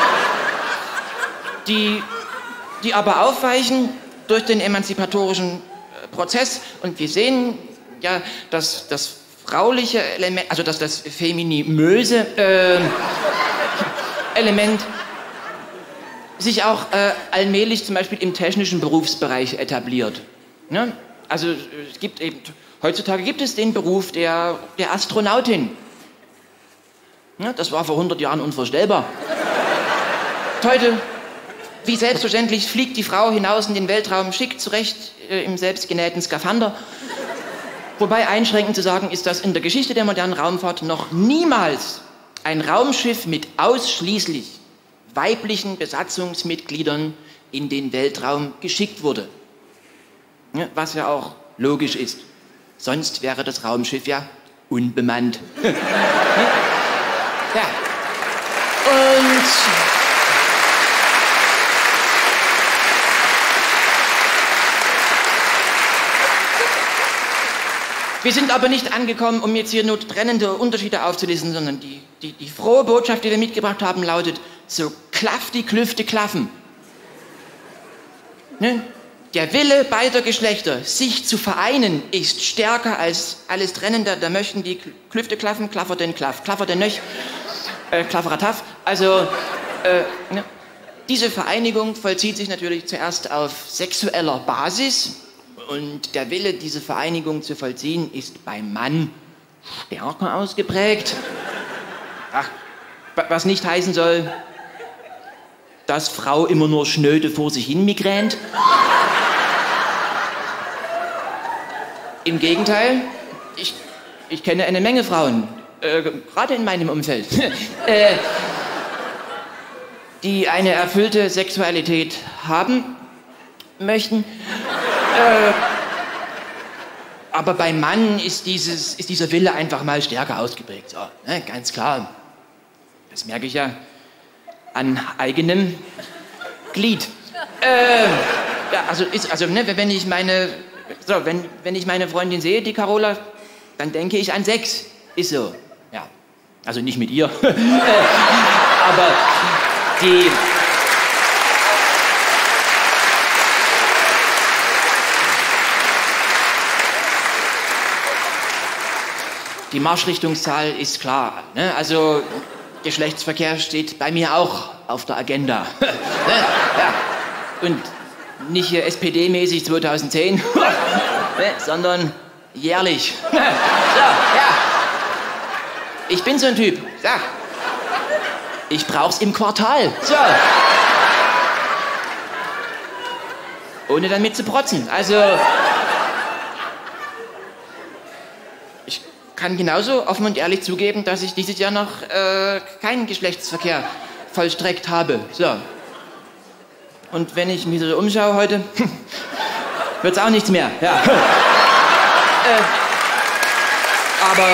die aber aufweichen durch den emanzipatorischen Prozess. Und wir sehen ja, dass das frauliche Element, also dass das feminimöse Element sich auch allmählich zum Beispiel im technischen Berufsbereich etabliert. Ne? Also es gibt eben, heutzutage gibt es den Beruf der Astronautin. Ne? Das war vor 100 Jahren unvorstellbar. Heute, wie selbstverständlich, fliegt die Frau hinaus in den Weltraum, schick zurecht im selbstgenähten Skafander. Wobei einschränkend zu sagen ist, dass in der Geschichte der modernen Raumfahrt noch niemals ein Raumschiff mit ausschließlich weiblichen Besatzungsmitgliedern in den Weltraum geschickt wurde. Ja, was ja auch logisch ist. Sonst wäre das Raumschiff ja unbemannt. Ja. Und wir sind aber nicht angekommen, um jetzt hier nur trennende Unterschiede aufzulisten, sondern die frohe Botschaft, die wir mitgebracht haben, lautet: So klafft die Klüfte klaffen. Ne? Der Wille beider Geschlechter, sich zu vereinen, ist stärker als alles Trennende. Da möchten die Klüfte klaffen, klaffer den klaff, klaffer den nöch, klafferataf. Also, ne? Diese Vereinigung vollzieht sich natürlich zuerst auf sexueller Basis. Und der Wille, diese Vereinigung zu vollziehen, ist beim Mann stärker ausgeprägt. Ach, was nicht heißen soll, dass Frau immer nur schnöde vor sich hin migränt. Im Gegenteil, ich kenne eine Menge Frauen, gerade in meinem Umfeld, die eine erfüllte Sexualität haben möchten. Aber beim Mann ist dieser Wille einfach mal stärker ausgeprägt. So, ne, ganz klar. Das merke ich ja an eigenem Glied. Ja, also ne, wenn ich meine Freundin sehe, die Carola, dann denke ich an Sex. Ist so. Ja. Also nicht mit ihr. Aber die Marschrichtungszahl ist klar. Ne? Also Geschlechtsverkehr steht bei mir auch auf der Agenda. Ne? Ja. Und nicht hier SPD-mäßig 2010, ne? Sondern jährlich. So, ja. Ich bin so ein Typ. So. Ich brauch's im Quartal. So. Ohne damit zu protzen. Also kann genauso offen und ehrlich zugeben, dass ich dieses Jahr noch keinen Geschlechtsverkehr vollstreckt habe. So. Und wenn ich mich so umschaue heute, wird's auch nichts mehr. Ja. Aber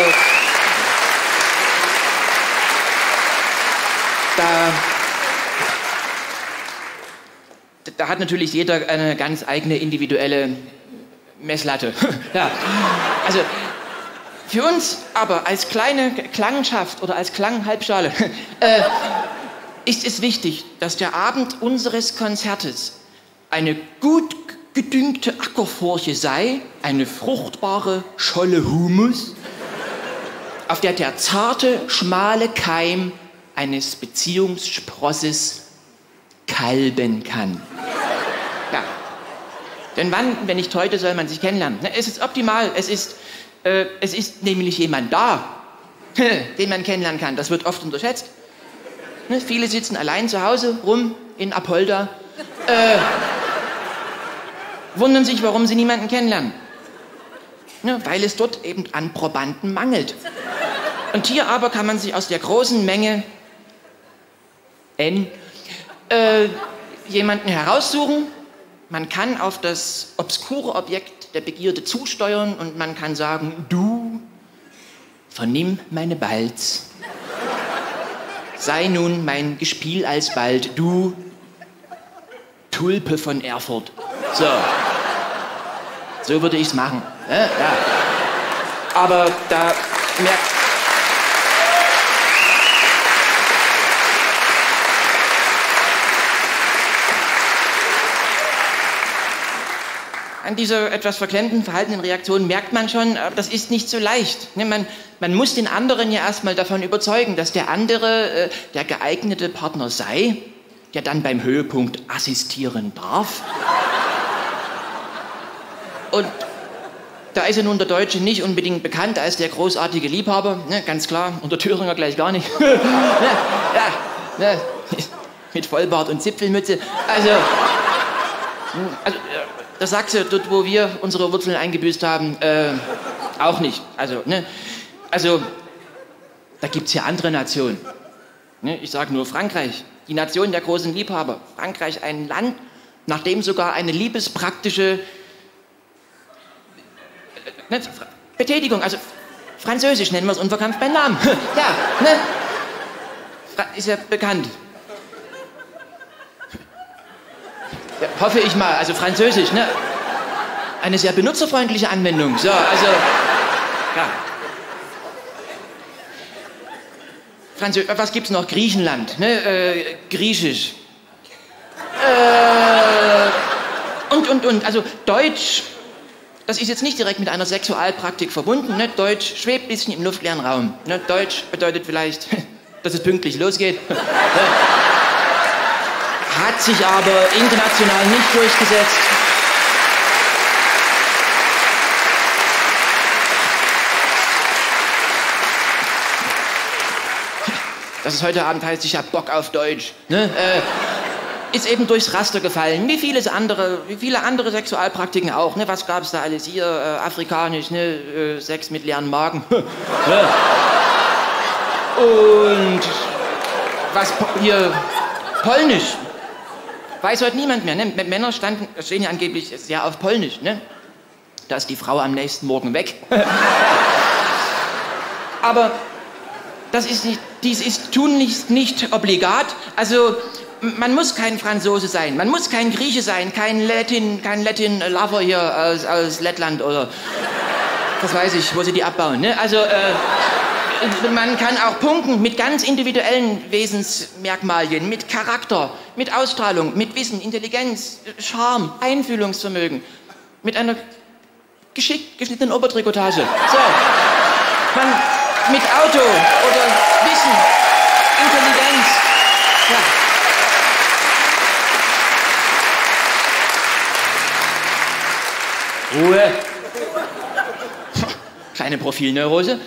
da hat natürlich jeder eine ganz eigene individuelle Messlatte. Ja. Also für uns aber als kleine Klangschaft oder als Klanghalbschale ist es wichtig, dass der Abend unseres Konzertes eine gut gedüngte Ackerfurche sei, eine fruchtbare Scholle Humus, auf der der zarte, schmale Keim eines Beziehungssprosses kalben kann. Ja. Denn wann, wenn nicht heute, soll man sich kennenlernen? Es ist optimal, es ist nämlich jemand da, den man kennenlernen kann. Das wird oft unterschätzt. Ne, viele sitzen allein zu Hause rum in Apolda, wundern sich, warum sie niemanden kennenlernen. Ne, weil es dort eben an Probanden mangelt. Und hier aber kann man sich aus der großen Menge jemanden heraussuchen. Man kann auf das obskure Objekt der Begierde zusteuern und man kann sagen, du Vernimm meine Balz. Sei nun mein Gespiel alsbald, du Tulpe von Erfurt. So würde ich's machen. Ja. Aber da merkt... An dieser etwas verklemmten, verhaltenen Reaktion merkt man schon, das ist nicht so leicht. Man muss den anderen ja erstmal davon überzeugen, dass der andere der geeignete Partner sei, der dann beim Höhepunkt assistieren darf. Und da ist ja nun der Deutsche nicht unbedingt bekannt als der großartige Liebhaber, ne, ganz klar, und der Thüringer gleich gar nicht. Mit Vollbart und Zipfelmütze. Also das sagst du, dort wo wir unsere Wurzeln eingebüßt haben, auch nicht. Also da gibt's ja andere Nationen. Ne, ich sage nur Frankreich, die Nation der großen Liebhaber. Frankreich, ein Land, nach dem sogar eine liebespraktische Betätigung, also Französisch nennen wir es unverkrampft beim Namen. Ja, ne? Ist ja bekannt. Ja, hoffe ich mal, also Französisch, ne? Eine sehr benutzerfreundliche Anwendung. So, also, ja. Was gibt's noch? Griechenland, ne? Griechisch. Und. Also Deutsch, das ist jetzt nicht direkt mit einer Sexualpraktik verbunden, ne? Deutsch schwebt ein bisschen im luftleeren Raum. Ne? Deutsch bedeutet vielleicht, dass es pünktlich losgeht. Hat sich aber international nicht durchgesetzt. Dass es heute Abend heißt, ich hab Bock auf Deutsch, ne? Ist eben durchs Raster gefallen, wie viele andere Sexualpraktiken auch. Ne? Was gab's da alles hier? Afrikanisch, ne? Sex mit leeren Magen. Und was hier? Polnisch. Weiß heute niemand mehr. Ne? Männer stehen ja angeblich sehr auf Polnisch. Ne? Da ist die Frau am nächsten Morgen weg. Aber dies ist tunlichst nicht obligat. Also man muss kein Franzose sein, man muss kein Grieche sein, kein Latin-Lover hier aus Lettland oder was weiß ich, wo sie die abbauen. Ne? Also man kann auch punkten mit ganz individuellen Wesensmerkmalien, mit Charakter, mit Ausstrahlung, mit Wissen, Intelligenz, Charme, Einfühlungsvermögen, mit einer geschickt geschnittenen Obertrikotage. So, mit Auto oder Wissen, Intelligenz. Ja. Ruhe. Kleine Profilneurose.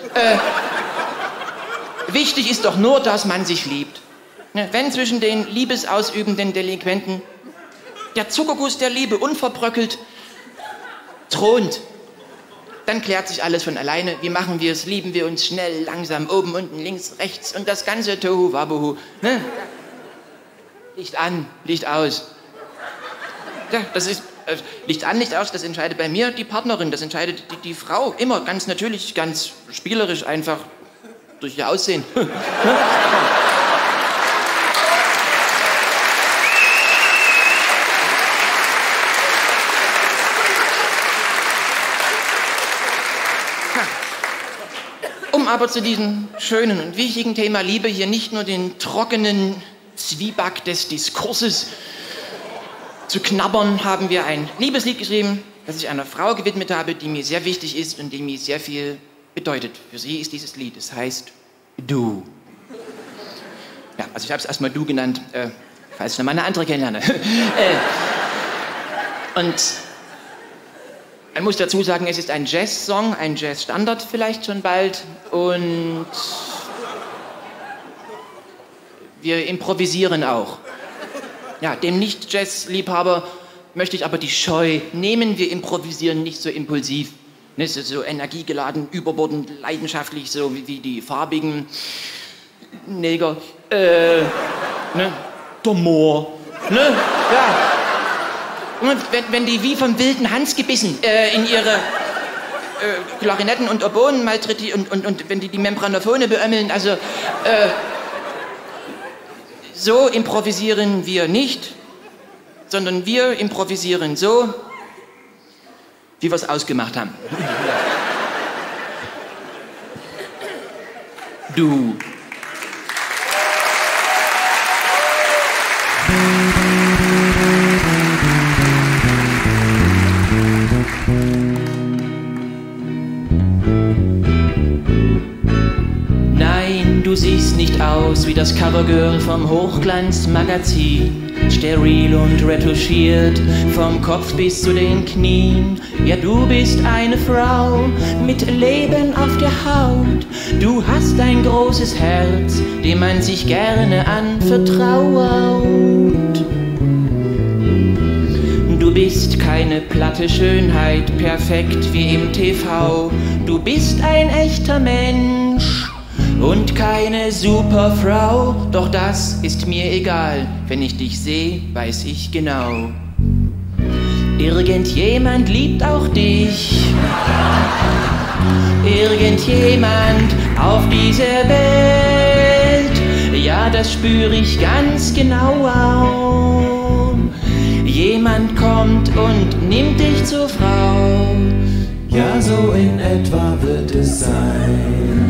Wichtig ist doch nur, dass man sich liebt. Wenn zwischen den liebesausübenden Delinquenten der Zuckerguss der Liebe unverbröckelt thront, dann klärt sich alles von alleine. Wie machen wir es? Lieben wir uns schnell, langsam, oben, unten, links, rechts und das ganze Tohu Wabohu. Ne? Licht an, Licht aus. Ja, das ist Licht an, Licht aus, das entscheidet bei mir die Partnerin, das entscheidet die Frau. Immer ganz natürlich, ganz spielerisch, einfach durch ihr Aussehen. Um aber zu diesem schönen und wichtigen Thema Liebe hier nicht nur den trockenen Zwieback des Diskurses zu knabbern, haben wir ein Liebeslied geschrieben, das ich einer Frau gewidmet habe, die mir sehr wichtig ist und die mir sehr viel bedeutet. Für sie ist dieses Lied, es heißt Du. Ja, also ich habe es erstmal Du genannt, falls ich noch mal eine andere kennenlerne. Und man muss dazu sagen, es ist ein Jazz-Song, ein Jazz-Standard vielleicht schon bald. Und wir improvisieren auch. Ja, dem Nicht-Jazz-Liebhaber möchte ich aber die Scheu nehmen. Wir improvisieren nicht so impulsiv, ne, so energiegeladen, überbordend, leidenschaftlich, so wie die farbigen Neger. Ne? Der Moor. Ne? Ja. Und wenn die wie vom wilden Hans gebissen in ihre Klarinetten und Oboen malträtieren und wenn die Membranophone beömmeln, also so improvisieren wir nicht, sondern wir improvisieren so, wie wir es ausgemacht haben. Du. Nein, du siehst nicht aus wie das Covergirl vom Hochglanzmagazin. Steril und retuschiert, vom Kopf bis zu den Knien. Ja, du bist eine Frau mit Leben auf der Haut. Du hast ein großes Herz, dem man sich gerne anvertraut. Du bist keine platte Schönheit, perfekt wie im TV. Du bist ein echter Mensch und keine Superfrau, doch das ist mir egal, wenn ich dich sehe, weiß ich genau. Irgendjemand liebt auch dich, irgendjemand auf dieser Welt, ja, das spüre ich ganz genau. Jemand kommt und nimmt dich zur Frau, ja, so in etwa wird es sein.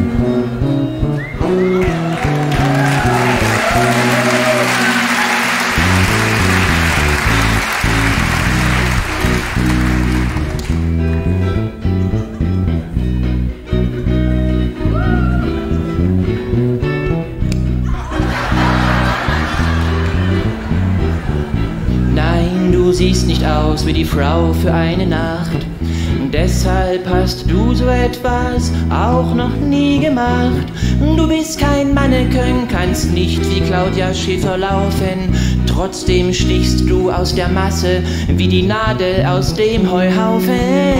Nein, du siehst nicht aus wie die Frau für eine Nacht. Deshalb hast du so etwas auch noch nie gemacht. Du bist kein Mannequin, kannst nicht wie Claudia Schiffer laufen. Trotzdem stichst du aus der Masse wie die Nadel aus dem Heuhaufen.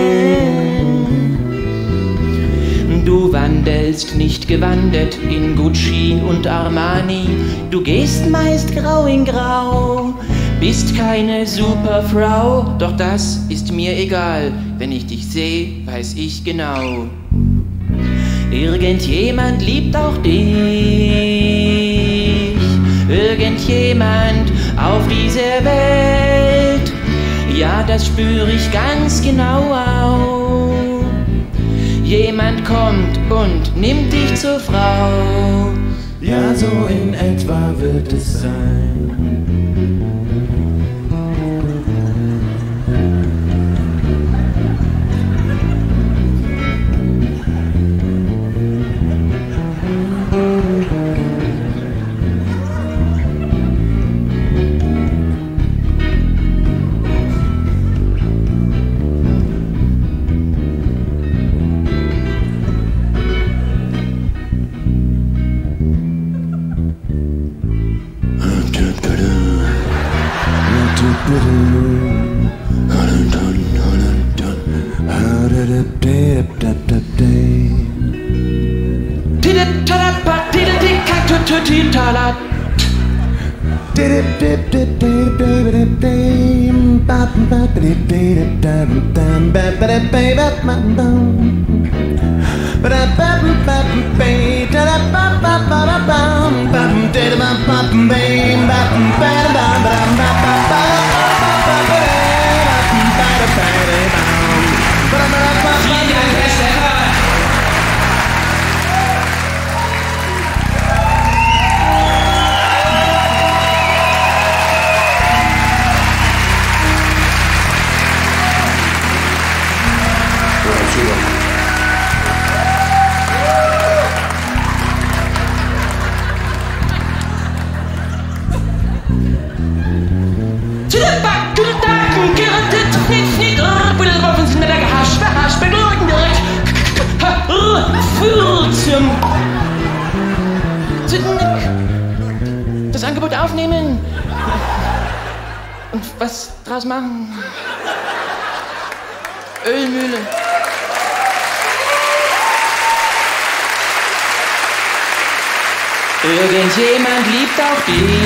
Du wandelst nicht gewandet in Gucci und Armani. Du gehst meist grau in grau. Bist keine Superfrau, doch das ist mir egal. Wenn ich dich sehe, weiß ich genau. Irgendjemand liebt auch dich. Irgendjemand auf dieser Welt. Ja, das spüre ich ganz genau auch. Jemand kommt und nimmt dich zur Frau. Ja, so in etwa wird es sein. Das Angebot aufnehmen und was draus machen. Ölmühle. Irgendjemand liebt auch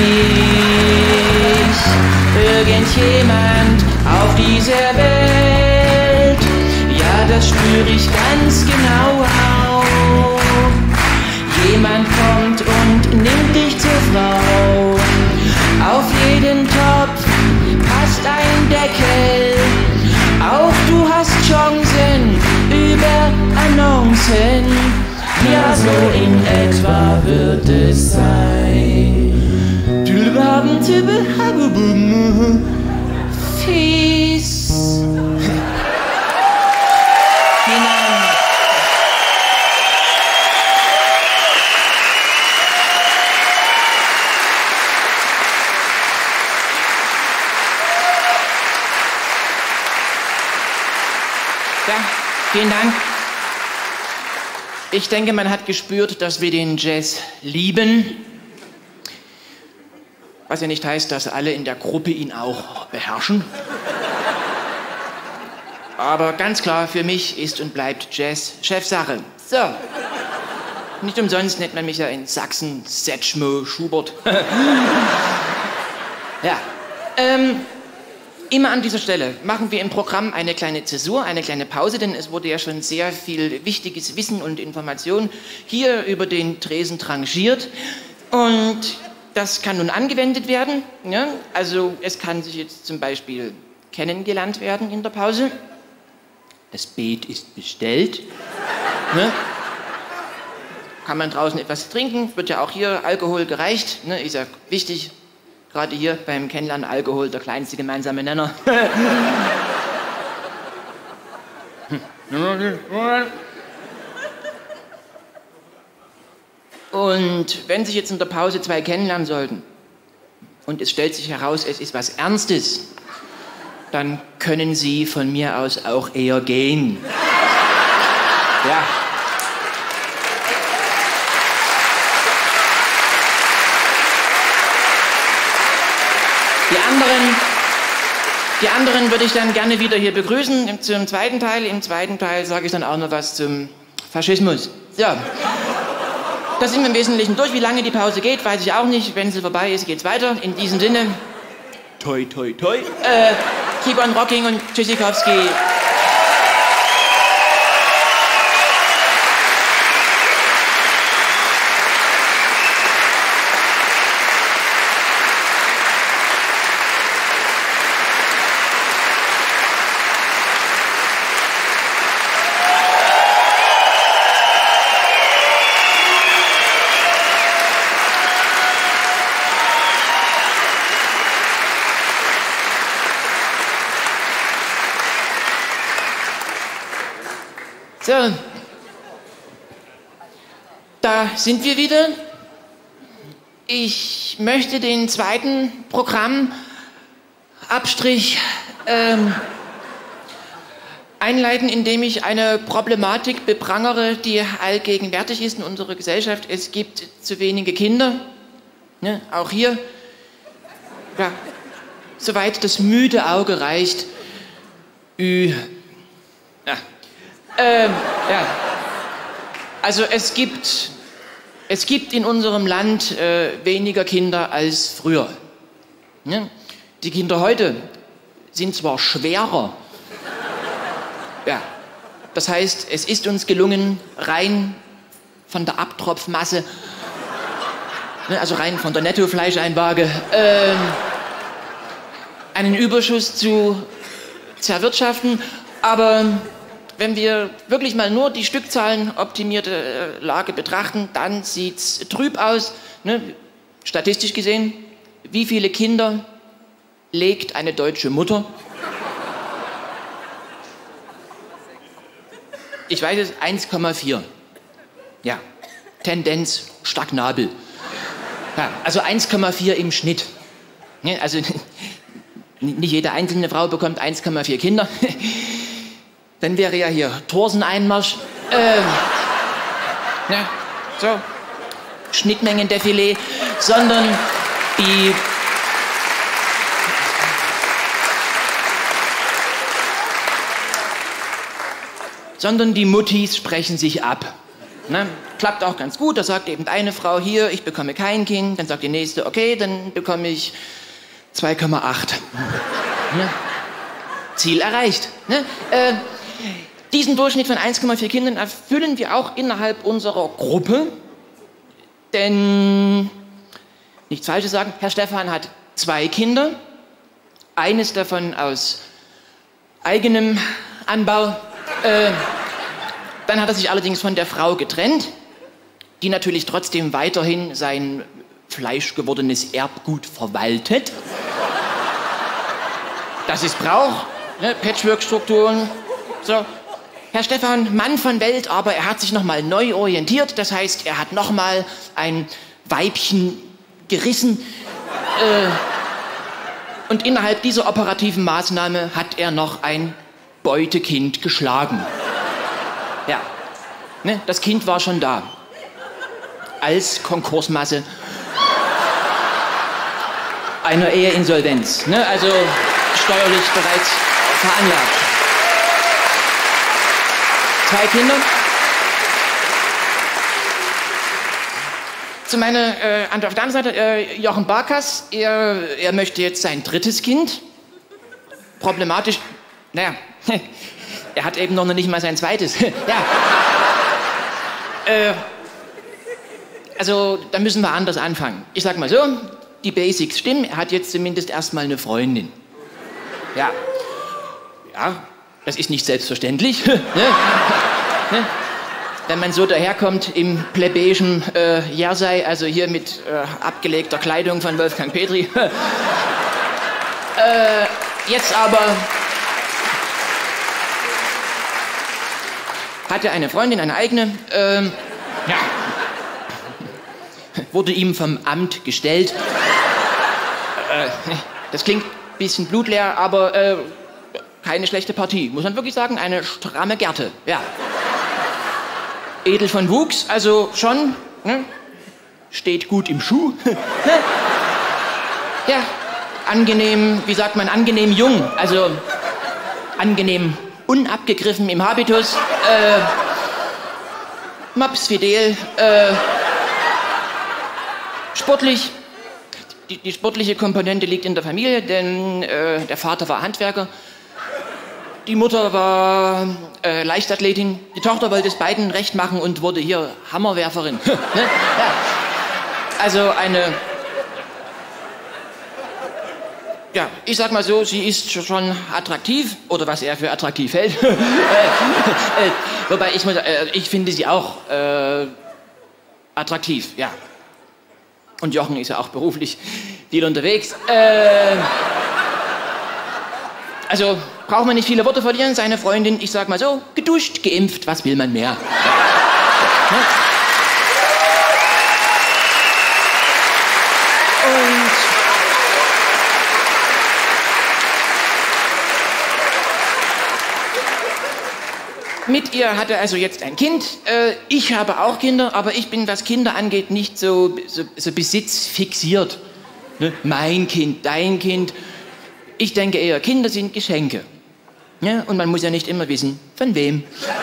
dich. Irgendjemand auf dieser Welt. Ja, das spüre ich ganz genau auch. Jemand kommt und nimmt dich zur Frau. Auf jeden Topf passt ein Deckel. Auch du hast Chancen über Annoncen. Ja, so in etwa wird es sein. Fies. Vielen Dank. Ja, vielen Dank. Ich denke, man hat gespürt, dass wir den Jazz lieben. Was ja nicht heißt, dass alle in der Gruppe ihn auch beherrschen. Aber ganz klar, für mich ist und bleibt Jazz Chefsache. So. Nicht umsonst nennt man mich ja in Sachsen Setschmo Schubert. Ja. Immer an dieser Stelle machen wir im Programm eine kleine Zäsur, eine kleine Pause, denn es wurde ja schon sehr viel wichtiges Wissen und Information hier über den Tresen tranchiert. Und das kann nun angewendet werden. Ja? Also es kann sich jetzt zum Beispiel kennengelernt werden in der Pause. Das Beet ist bestellt. Ne? Kann man draußen etwas trinken, wird ja auch hier Alkohol gereicht. Ne? Ist ja wichtig. Gerade hier beim Kennenlernen Alkohol, der kleinste gemeinsame Nenner. Und wenn sich jetzt in der Pause zwei kennenlernen sollten und es stellt sich heraus, es ist was Ernstes, dann können sie von mir aus auch eher gehen. Ja. Die anderen würde ich dann gerne wieder hier begrüßen zum zweiten Teil. Im zweiten Teil sage ich dann auch noch was zum Faschismus. So. Das sind wir im Wesentlichen durch. Wie lange die Pause geht, weiß ich auch nicht. Wenn sie vorbei ist, geht's weiter. In diesem Sinne, toi, toi, toi. Keep on rocking und Tschüssikowski. So, da sind wir wieder. Ich möchte den zweiten Programmabstrich einleiten, indem ich eine Problematik beprangere, die allgegenwärtig ist in unserer Gesellschaft. Es gibt zu wenige Kinder. Ne? Auch hier, ja, soweit das müde Auge reicht. Ja. Also es gibt in unserem Land weniger Kinder als früher. Ja? Die Kinder heute sind zwar schwerer. Ja. Das heißt, es ist uns gelungen, rein von der Abtropfmasse, also rein von der Nettofleischeinwaage, einen Überschuss zu erwirtschaften. Aber wenn wir wirklich mal nur die Stückzahlen optimierte Lage betrachten, dann sieht's trüb aus. Ne? Statistisch gesehen, wie viele Kinder legt eine deutsche Mutter? Ich weiß es, 1,4. Ja, Tendenz stagnabel. Ja, also 1,4 im Schnitt. Ja, also nicht jede einzelne Frau bekommt 1,4 Kinder. Dann wäre ja hier Thorsen-Einmarsch. Ja, so. Schnittmengen-Defilé. Sondern die Muttis sprechen sich ab. Ne? Klappt auch ganz gut. Da sagt eben eine Frau hier, ich bekomme kein Kind. Dann sagt die nächste, okay, dann bekomme ich 2,8. Ne? Ziel erreicht. Ne? Diesen Durchschnitt von 1,4 Kindern erfüllen wir auch innerhalb unserer Gruppe. Denn, nichts Falsches sagen, Herr Stephan hat 2 Kinder. Eines davon aus eigenem Anbau. Dann hat er sich allerdings von der Frau getrennt, die natürlich trotzdem weiterhin sein fleischgewordenes Erbgut verwaltet. Das ist Brauch, ne? Patchwork-Strukturen. So. Herr Stephan, Mann von Welt, aber er hat sich nochmal neu orientiert. Das heißt, er hat nochmal ein Weibchen gerissen. Und innerhalb dieser operativen Maßnahme hat er noch ein Beutekind geschlagen. Ja, ne? Das Kind war schon da. Als Konkursmasse einer Eheinsolvenz. Ne? Also steuerlich bereits veranlagt. 2 Kinder. Zu meiner, auf der anderen Seite, Jochen Barkas, er möchte jetzt sein 3. Kind. Problematisch, naja, er hat eben noch nicht mal sein 2. Ja. Also, da müssen wir anders anfangen. Ich sag mal so, die Basics stimmen, er hat jetzt zumindest erstmal eine Freundin. Ja. Ja, das ist nicht selbstverständlich. Ne? Ne? Wenn man so daherkommt im plebejischen Jersey, also hier mit abgelegter Kleidung von Wolfgang Petri. Jetzt aber hat er eine Freundin, eine eigene. Ja. Wurde ihm vom Amt gestellt. Das klingt ein bisschen blutleer, aber keine schlechte Partie. Muss man wirklich sagen, eine stramme Gerte. Ja. Edel von Wuchs, also schon, ne? Steht gut im Schuh. Ne? Ja, angenehm, wie sagt man, angenehm jung, also angenehm unabgegriffen im Habitus. Mops fidel, sportlich. Die sportliche Komponente liegt in der Familie, denn der Vater war Handwerker. Die Mutter war Leichtathletin. Die Tochter wollte es beiden recht machen und wurde hier Hammerwerferin. Ne? Ja. Also eine... Ja, ich sag mal so, sie ist schon attraktiv, oder was er für attraktiv hält. Wobei, ich finde sie auch attraktiv, ja. Und Jochen ist ja auch beruflich viel unterwegs. Also braucht man nicht viele Worte verlieren. Seine Freundin, ich sag mal so, geduscht, geimpft, was will man mehr? Ja. Mit ihr hat er also jetzt ein Kind. Ich habe auch Kinder, aber ich bin, was Kinder angeht, nicht so besitzfixiert. Ne? Mein Kind, dein Kind. Ich denke eher, Kinder sind Geschenke. Ja? Und man muss ja nicht immer wissen, von wem.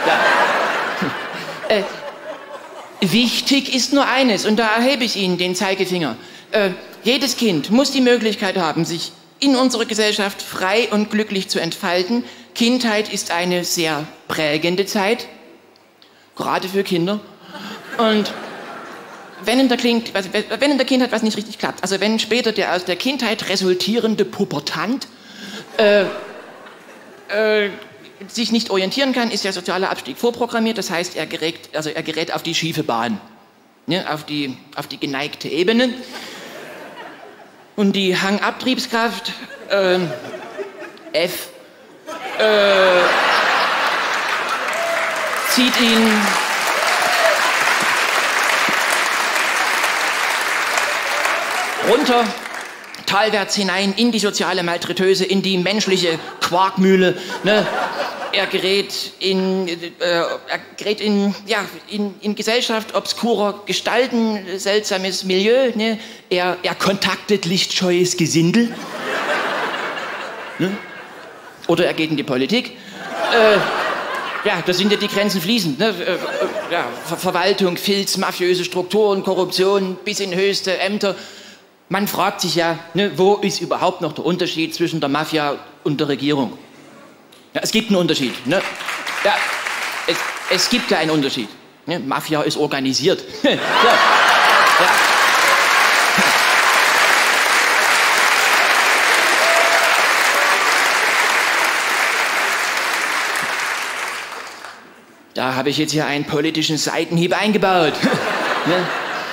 Ja. Wichtig ist nur eines, und da erhebe ich Ihnen den Zeigefinger. Jedes Kind muss die Möglichkeit haben, sich in unserer Gesellschaft frei und glücklich zu entfalten. Kindheit ist eine sehr prägende Zeit, gerade für Kinder. Und wenn in der Kindheit was nicht richtig klappt, also wenn später der aus der Kindheit resultierende Pubertant sich nicht orientieren kann, ist der soziale Abstieg vorprogrammiert. Das heißt, er gerät auf die schiefe Bahn, ne, auf die geneigte Ebene. Und die Hangabtriebskraft F zieht ihn runter, talwärts hinein, in die soziale Malträteuse, in die menschliche Quarkmühle. Ne? Er gerät in Gesellschaft obskurer Gestalten, seltsames Milieu. Ne? Er kontaktet lichtscheues Gesindel. Ne? Oder er geht in die Politik. Ja, da sind ja die Grenzen fließend. Ne? Ja, Verwaltung, Filz, mafiöse Strukturen, Korruption bis in höchste Ämter. Man fragt sich ja, ne, wo ist überhaupt noch der Unterschied zwischen der Mafia und der Regierung? Ja, es gibt einen Unterschied. Ne? Ja. Es gibt ja einen Unterschied. Ne? Mafia ist organisiert. So. Ja. Da habe ich jetzt hier einen politischen Seitenhieb eingebaut. Ne?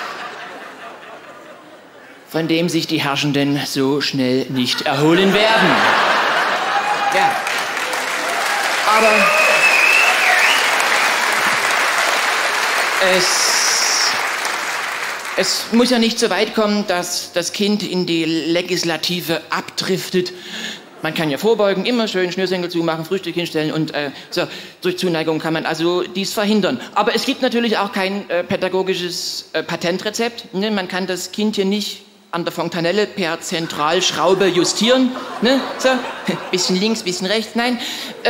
Von dem sich die Herrschenden so schnell nicht erholen werden. Ja. Aber es muss ja nicht so weit kommen, dass das Kind in die Legislative abdriftet. Man kann ja vorbeugen, immer schön Schnürsenkel zumachen, Frühstück hinstellen und so, durch Zuneigung kann man also dies verhindern. Aber es gibt natürlich auch kein pädagogisches Patentrezept. Ne? Man kann das Kind hier nicht an der Fontanelle per Zentralschraube justieren. Ne? So, bisschen links, bisschen rechts, nein.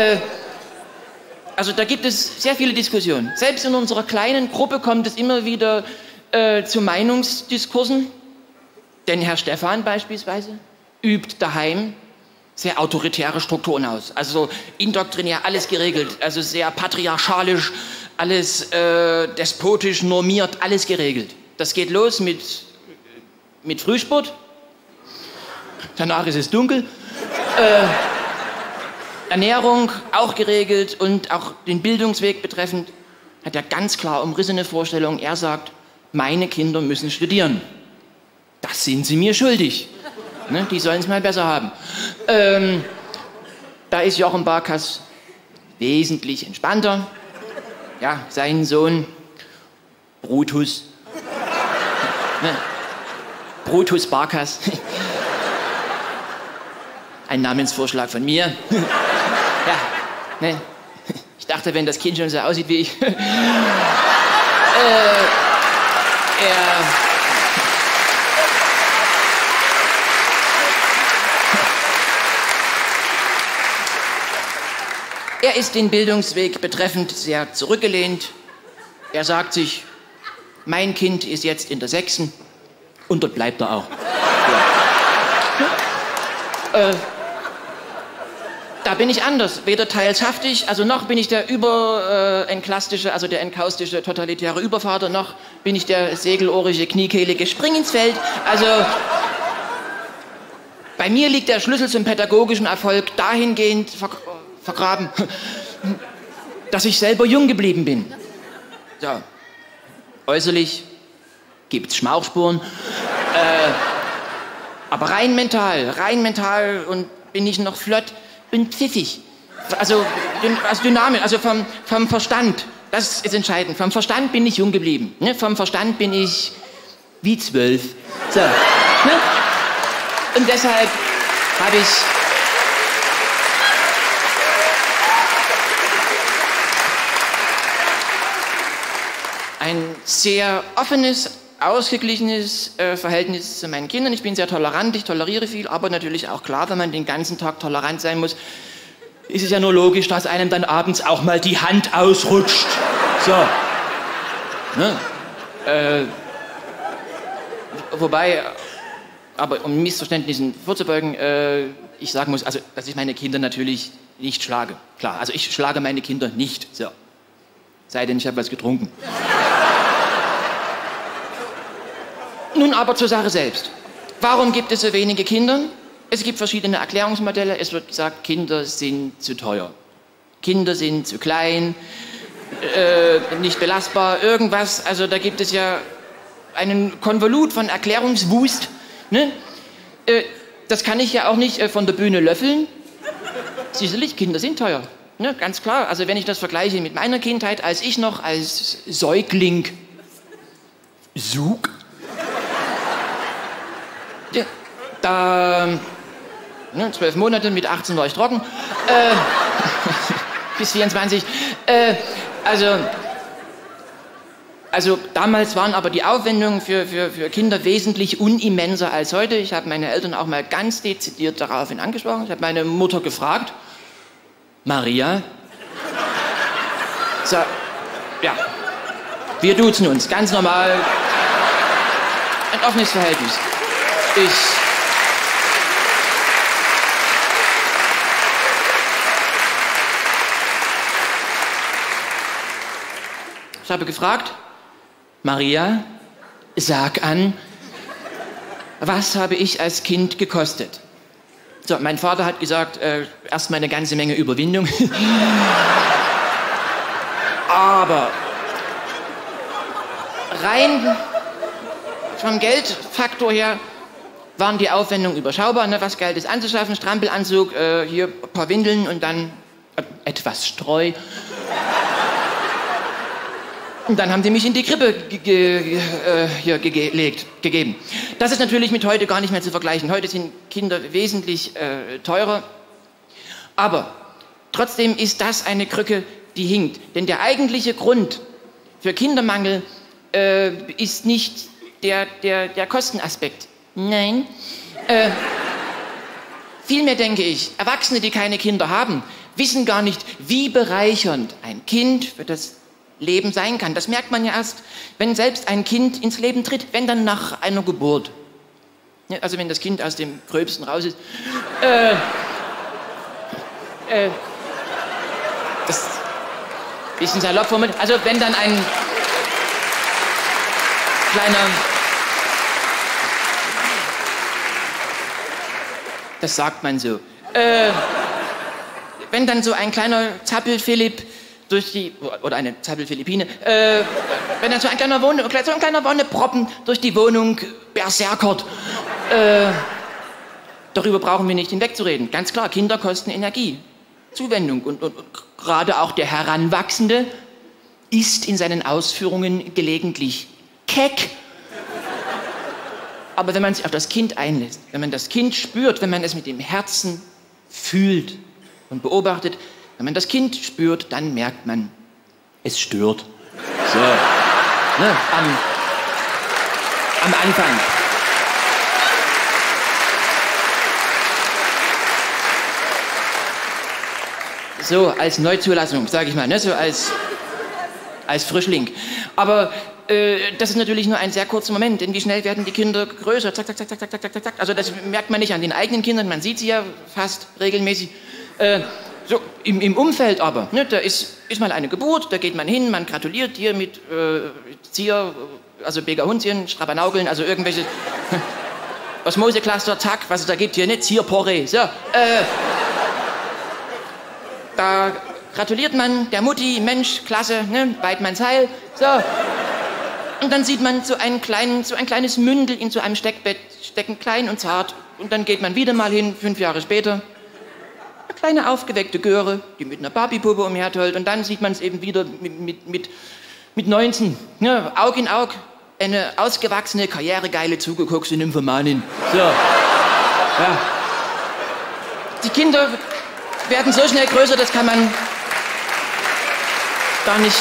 Also da gibt es sehr viele Diskussionen. Selbst in unserer kleinen Gruppe kommt es immer wieder zu Meinungsdiskursen. Denn Herr Stephan beispielsweise übt daheim sehr autoritäre Strukturen aus. Also indoktrinär, alles geregelt. Also sehr patriarchalisch, alles despotisch normiert, alles geregelt. Das geht los mit Frühsport. Danach ist es dunkel. Ernährung auch geregelt und auch den Bildungsweg betreffend hat er ganz klar umrissene Vorstellungen. Er sagt, meine Kinder müssen studieren. Das sind sie mir schuldig. Ne, die sollen es mal besser haben. Da ist Jochen Barkas wesentlich entspannter. Ja, sein Sohn Brutus. Ne, Brutus Barkas. Ein Namensvorschlag von mir. Ja, ne? Ich dachte, wenn das Kind schon so aussieht wie ich. Er ist den Bildungsweg betreffend sehr zurückgelehnt. Er sagt sich, mein Kind ist jetzt in der 6. und dort bleibt er auch. Ja. Da bin ich anders, weder teilshaftig, also noch bin ich der überenklastische, also der enkaustische, totalitäre Übervater, noch bin ich der segelohrige, kniekehlige Spring ins Feld. Also bei mir liegt der Schlüssel zum pädagogischen Erfolg dahingehend vergraben, dass ich selber jung geblieben bin. So. Äußerlich gibt's Schmauchspuren, aber rein mental und bin ich noch flott, bin pfiffig. Also dynamisch, also vom Verstand, das ist entscheidend. Vom Verstand bin ich jung geblieben. Ne? Vom Verstand bin ich wie 12. So. Ne? Und deshalb habe ich ein sehr offenes, ausgeglichenes Verhältnis zu meinen Kindern. Ich bin sehr tolerant, ich toleriere viel, aber natürlich auch klar, wenn man den ganzen Tag tolerant sein muss, ist es ja nur logisch, dass einem dann abends auch mal die Hand ausrutscht. So. Ne? Wobei, aber um Missverständnissen vorzubeugen, ich sagen muss, also, dass ich meine Kinder natürlich nicht schlage. Klar, also ich schlage meine Kinder nicht. So. Sei denn, ich habe was getrunken. Nun aber zur Sache selbst. Warum gibt es so wenige Kinder? Es gibt verschiedene Erklärungsmodelle. Es wird gesagt, Kinder sind zu teuer. Kinder sind zu klein, nicht belastbar, irgendwas. Also da gibt es ja einen Konvolut von Erklärungswust. Ne? Das kann ich ja auch nicht von der Bühne löffeln. Sicherlich, Kinder sind teuer. Ne? Ganz klar. Also wenn ich das vergleiche mit meiner Kindheit, als ich noch als Säugling ja, da, ne, 12 Monate, mit 18 war ich trocken, bis 24, also damals waren aber die Aufwendungen für Kinder wesentlich unimmenser als heute. Ich habe meine Eltern auch mal ganz dezidiert daraufhin angesprochen. Ich habe meine Mutter gefragt, Maria, so, ja, wir duzen uns, ganz normal, ein offenes Verhältnis. Ich habe gefragt, Maria, sag an, was habe ich als Kind gekostet? So, mein Vater hat gesagt, erstmal eine ganze Menge Überwindung. Aber rein vom Geldfaktor her waren die Aufwendungen überschaubar, ne, was Geld ist anzuschaffen, Strampelanzug, hier ein paar Windeln und dann etwas Streu. Und dann haben die mich in die Krippe gegeben. Das ist natürlich mit heute gar nicht mehr zu vergleichen. Heute sind Kinder wesentlich teurer. Aber trotzdem ist das eine Krücke, die hinkt. Denn der eigentliche Grund für Kindermangel ist nicht der Kostenaspekt. Nein. Vielmehr denke ich, Erwachsene, die keine Kinder haben, wissen gar nicht, wie bereichernd ein Kind für das Leben sein kann. Das merkt man ja erst, wenn selbst ein Kind ins Leben tritt, wenn dann nach einer Geburt. Ja, also wenn das Kind aus dem Gröbsten raus ist. Das ist ein bisschen salopp formuliert. Also wenn dann ein kleiner... Das sagt man so. Wenn dann so ein kleiner Zappel-Philipp durch die, oder eine Zappel-Philippine, wenn dann so ein kleiner Wonneproppen durch die Wohnung berserkert, darüber brauchen wir nicht hinwegzureden. Ganz klar, Kinder kosten Energie, Zuwendung und gerade auch der Heranwachsende ist in seinen Ausführungen gelegentlich keck. Aber wenn man sich auf das Kind einlässt, wenn man das Kind spürt, wenn man es mit dem Herzen fühlt und beobachtet, wenn man das Kind spürt, dann merkt man, es stört. So, ne, am Anfang. So, als Neuzulassung, sage ich mal, ne, so als Frischling. Aber das ist natürlich nur ein sehr kurzer Moment, denn wie schnell werden die Kinder größer? Zack, zack, zack, zack, zack, zack, zack. Also das merkt man nicht an den eigenen Kindern, man sieht sie ja fast regelmäßig. So, im Umfeld aber, ne, da ist mal eine Geburt, da geht man hin, man gratuliert dir mit Zier, also Begerhunzchen, Strabanaukeln, also irgendwelche Osmosecluster, zack, was es da gibt hier, ne, Zierporree, so, da gratuliert man der Mutti, Mensch, klasse, ne, Weidmanns Heil, so. Und dann sieht man so ein kleines Mündel in so einem Steckbett stecken, klein und zart. Und dann geht man wieder mal hin, 5 Jahre später. Eine kleine aufgeweckte Göre, die mit einer Barbiepuppe umhertollt. Und dann sieht man es eben wieder mit 19, ne, Aug in Aug, eine ausgewachsene, karrieregeile, zugeguckte Nymphomanin. So, ja. Die Kinder werden so schnell größer, das kann man gar nicht...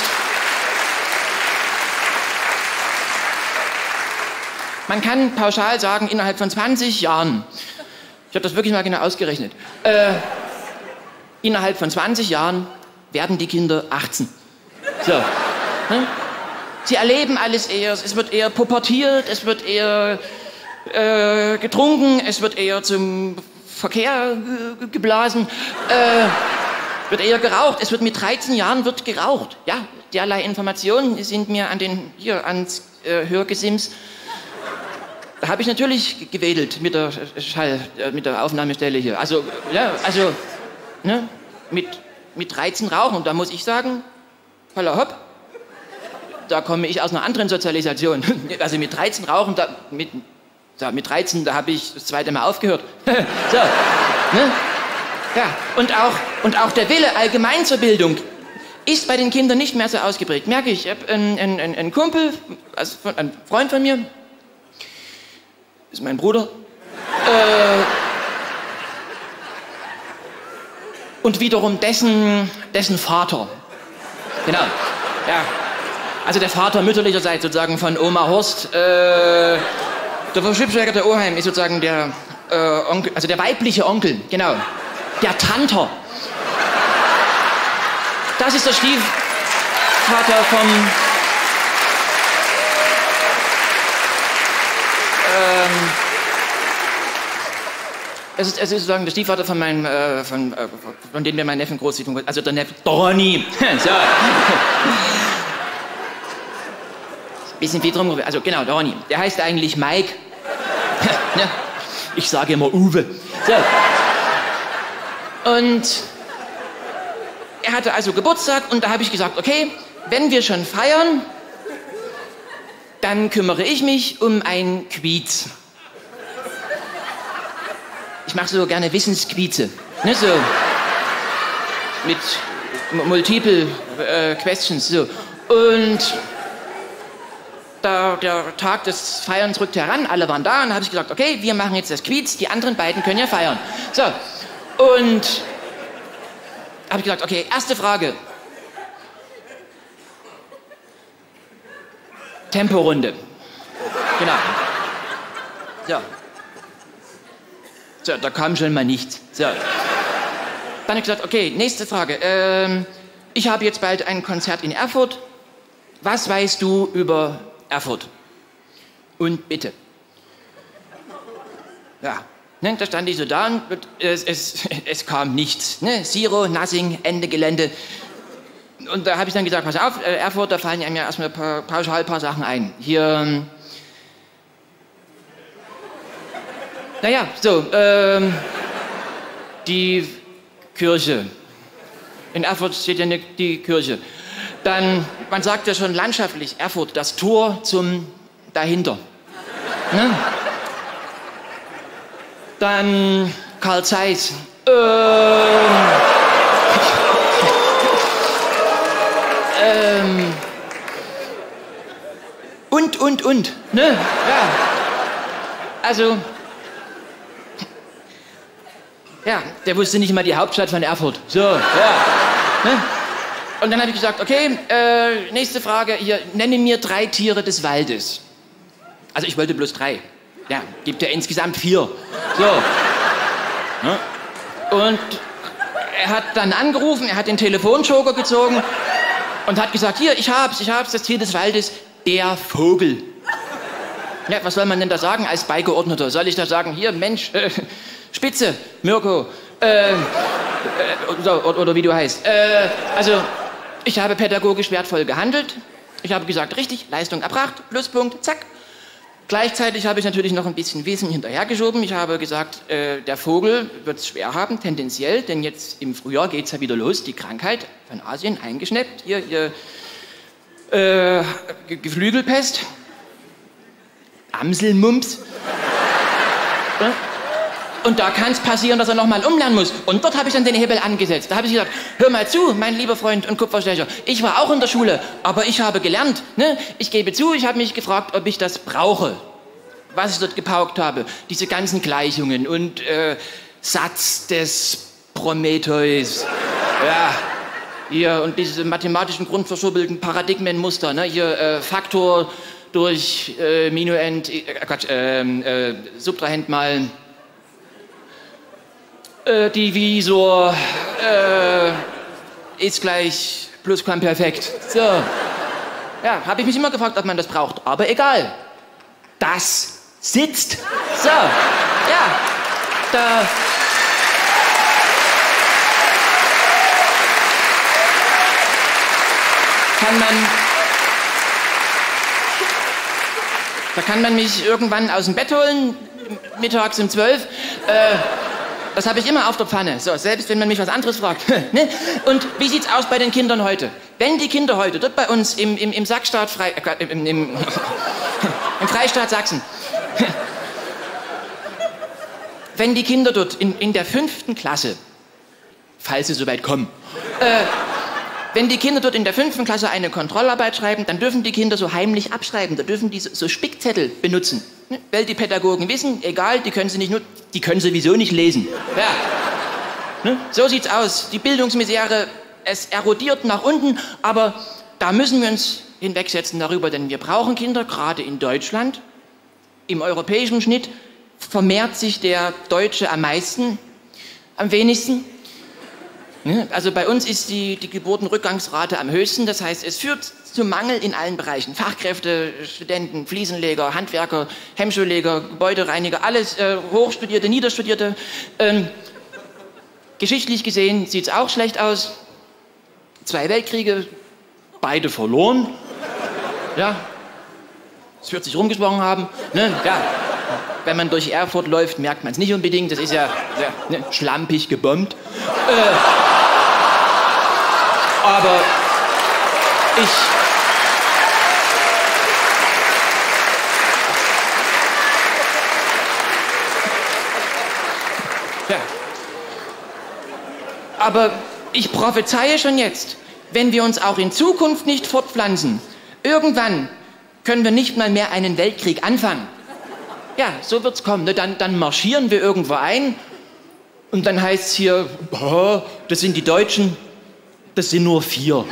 Man kann pauschal sagen, innerhalb von 20 Jahren, ich habe das wirklich mal genau ausgerechnet, innerhalb von 20 Jahren werden die Kinder 18. So. Ne? Sie erleben alles eher, es wird eher pubertiert, es wird eher getrunken, es wird eher zum Verkehr geblasen, wird eher geraucht. Es wird mit 13 Jahren wird geraucht. Ja, derlei Informationen sind mir ans Hörgesims. Da habe ich natürlich gewedelt mit der mit der Aufnahmestelle hier. Also, ja, ne, mit 13 rauchen. Da muss ich sagen, holla hopp, da komme ich aus einer anderen Sozialisation. Also mit 13 rauchen, mit 13, da habe ich das zweite Mal aufgehört. So, ne? Ja, und auch der Wille allgemein zur ist bei den Kindern nicht mehr so ausgeprägt. Merke ich, ich habe einen Kumpel, also ein Freund von mir, ist mein Bruder. Und wiederum dessen Vater. Genau. Ja. Also der Vater mütterlicherseits sozusagen von Oma Horst. Der Verschwibschläger der Oheim ist sozusagen der Onkel, also der weibliche Onkel, genau. Der Tanter. Das ist der Stiefvater vom... Es ist sozusagen der Stiefvater von meinem, von dem wir meinen Neffen großziehen. Also der Neffe Donny. So. Bisschen viel drum. Also genau, der Ronny. Der heißt eigentlich Mike. Ne? Ich sage immer Uwe. So. Und er hatte also Geburtstag und da habe ich gesagt, okay, wenn wir schon feiern, dann kümmere ich mich um ein Quiz. Ich mache so gerne Wissensquize. Ne, so mit multiple questions. So. Und der Tag des Feierns rückte heran, alle waren da und da habe ich gesagt, okay, wir machen jetzt das Quiz, die anderen beiden können ja feiern. So, und habe ich gesagt, okay, erste Frage. Temporunde. Genau. So. So, da kam schon mal nichts. So. Dann habe ich gesagt, okay, nächste Frage. Ich habe jetzt bald ein Konzert in Erfurt. Was weißt du über Erfurt? Und bitte. Ja, ne, da stand ich so da und es kam nichts. Ne? Zero, nothing, Ende Gelände. Und da habe ich dann gesagt, pass auf, Erfurt, da fallen einem ja erstmal pauschal ein paar Sachen ein. Hier, naja, so, die Kirche. In Erfurt steht ja die Kirche. Dann, man sagt ja schon landschaftlich, Erfurt, das Tor zum dahinter. Ne? Dann Carl Zeiss. Und. Ne? Ja. Also, ja, der wusste nicht mal die Hauptstadt von Erfurt. So, ja. Ne? Und dann habe ich gesagt, okay, nächste Frage, hier, nenne mir 3 Tiere des Waldes. Also ich wollte bloß 3. Ja, gibt ja insgesamt 4. So. Ja. Und er hat dann angerufen, er hat den Telefonjoker gezogen und hat gesagt, hier, ich hab's, das Tier des Waldes, der Vogel. Ja, was soll man denn da sagen als Beigeordneter? Soll ich da sagen, hier, Mensch, Spitze, Mirko, oder wie du heißt. Also, ich habe pädagogisch wertvoll gehandelt. Ich habe gesagt, richtig, Leistung erbracht, Pluspunkt, zack. Gleichzeitig habe ich natürlich noch ein bisschen Wissen hinterhergeschoben. Ich habe gesagt, der Vogel wird es schwer haben, tendenziell, denn jetzt im Frühjahr geht es ja wieder los, die Krankheit von Asien eingeschnappt. Hier Geflügelpest, Amselmumps. Und da kann es passieren, dass er nochmal umlernen muss. Und dort habe ich dann den Hebel angesetzt. Da habe ich gesagt, hör mal zu, mein lieber Freund und Kupferstecher. Ich war auch in der Schule, aber ich habe gelernt. Ne? Ich gebe zu, ich habe mich gefragt, ob ich das brauche. Was ich dort gepaukt habe. Diese ganzen Gleichungen und Satz des Prometheus. Ja, hier und diese mathematischen grundverschubbelten Paradigmenmuster. Ne? Hier Faktor durch Minuend, Subtrahend mal Divisor ist gleich Plusquamperfekt. So. Ja, habe ich mich immer gefragt, ob man das braucht. Aber egal. Das sitzt. So. Ja. Da. kann man mich irgendwann aus dem Bett holen, mittags um 12. Das habe ich immer auf der Pfanne, so, selbst wenn man mich was anderes fragt. Ne? Und wie sieht's aus bei den Kindern heute? Wenn die Kinder heute dort bei uns im Sackstaat, im Freistaat Sachsen, wenn die Kinder dort in der 5. Klasse, falls sie so weit kommen, wenn die Kinder dort in der 5. Klasse eine Kontrollarbeit schreiben, dann dürfen die Kinder so heimlich abschreiben, da dürfen die so Spickzettel benutzen. Weil die Pädagogen wissen, egal, die können sie nicht nur, die können sowieso nicht lesen. Ja. Ne? So sieht's aus. Die Bildungsmisere, es erodiert nach unten, aber da müssen wir uns hinwegsetzen darüber, denn wir brauchen Kinder, gerade in Deutschland. Im europäischen Schnitt vermehrt sich der Deutsche am meisten, am wenigsten. Also bei uns ist die Geburtenrückgangsrate am höchsten, das heißt, es führt zu Mangel in allen Bereichen. Fachkräfte, Studenten, Fliesenleger, Handwerker, Hemmschuhleger, Gebäudereiniger, alles Hochstudierte, Niederstudierte. Geschichtlich gesehen sieht es auch schlecht aus. 2 Weltkriege, beide verloren. Ja. es wird sich rumgesprochen haben. Ne? Ja. Wenn man durch Erfurt läuft, merkt man es nicht unbedingt. Das ist ja ne, schlampig gebombt. Aber ich... Ja. Aber ich prophezeie schon jetzt, wenn wir uns auch in Zukunft nicht fortpflanzen, irgendwann können wir nicht mal mehr einen Weltkrieg anfangen. Ja, so wird's kommen. Ne? Dann marschieren wir irgendwo ein und dann heißt's hier, oh, das sind die Deutschen, das sind nur 4. Ne?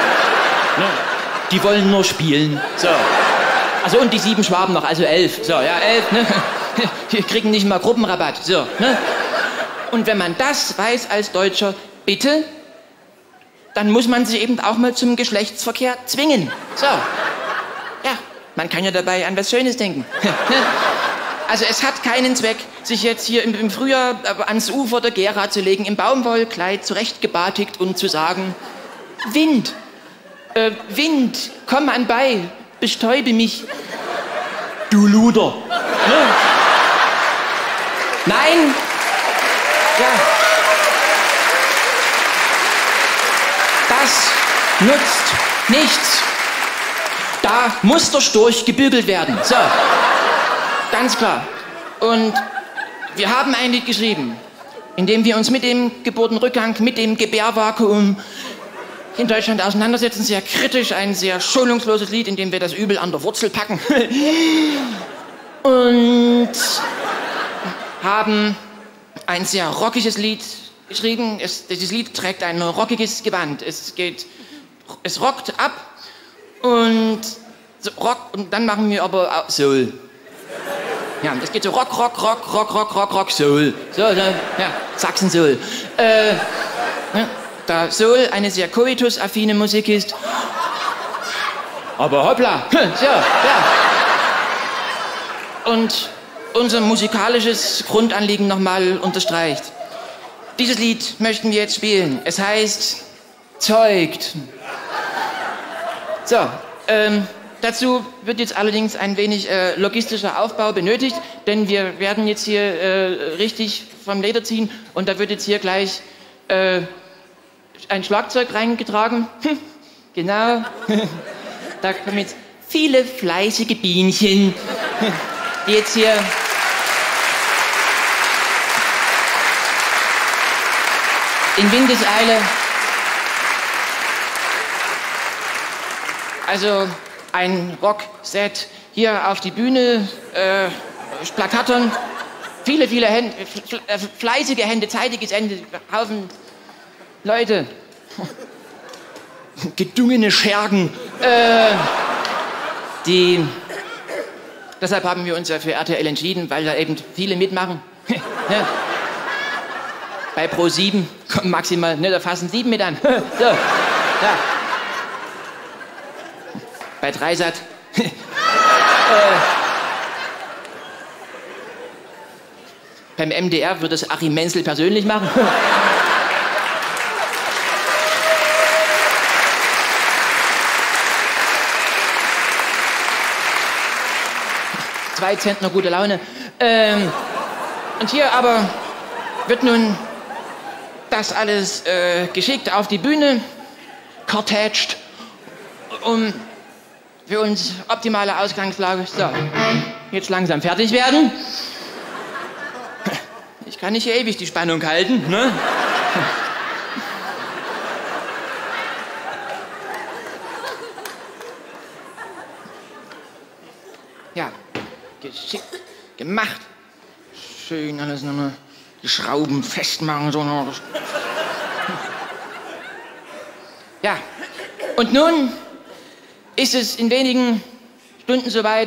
Die wollen nur spielen. So. Also und die 7 Schwaben noch, also 11. So, ja, 11, ne? Die kriegen nicht mal Gruppenrabatt. So, ne? Und wenn man das weiß als Deutscher, bitte, dann muss man sich eben auch mal zum Geschlechtsverkehr zwingen. So. Ja, man kann ja dabei an was Schönes denken. Also es hat keinen Zweck, sich jetzt hier im Frühjahr ans Ufer der Gera zu legen, im Baumwollkleid zurechtgebatigt und zu sagen, Wind, Wind, komm anbei, bestäube mich, du Luder. Ne? Nein, ja, das nutzt nichts. Da muss der Storch gebügelt werden. So. Ganz klar. Und wir haben ein Lied geschrieben, in dem wir uns mit dem Geburtenrückgang, mit dem Gebärvakuum in Deutschland auseinandersetzen. Sehr kritisch, ein sehr schonungsloses Lied, in dem wir das Übel an der Wurzel packen. Und haben ein sehr rockiges Lied geschrieben. Dieses Lied trägt ein rockiges Gewand. Es rockt ab und dann machen wir aber Soul. Ja, das geht so Rock, Soul. So, ja, Sachsen-Soul. Da Soul eine sehr coitus-affine Musik ist. Aber hoppla, so, ja. Und unser musikalisches Grundanliegen nochmal unterstreicht. Dieses Lied möchten wir jetzt spielen. Es heißt Zeugt. So, dazu wird jetzt allerdings ein wenig logistischer Aufbau benötigt, denn wir werden jetzt hier richtig vom Leder ziehen und da wird jetzt hier gleich ein Schlagzeug reingetragen. Genau. Da kommen jetzt viele fleißige Bienchen, die jetzt hier in Windeseile. Also ein Rockset hier auf die Bühne, Plakattern, viele Hände, fleißige Hände, zeitiges Ende, Haufen Leute, gedungene Schergen. Deshalb haben wir uns ja für RTL entschieden, weil da eben viele mitmachen. Ja. Bei Pro7 kommen maximal, ne, da fassen 7 mit an. So, ja. Bei Dreisat. Beim MDR wird das Achim Menzel persönlich machen. 2 Zentner gute Laune. Und hier aber wird nun das alles geschickt auf die Bühne, cortaged, um für uns optimale Ausgangslage. So, jetzt langsam fertig werden. Ich kann nicht ewig die Spannung halten, ne? Ja, geschickt, gemacht. Schön alles nochmal, die Schrauben festmachen, so. Ja, und nun ist es in wenigen Stunden soweit,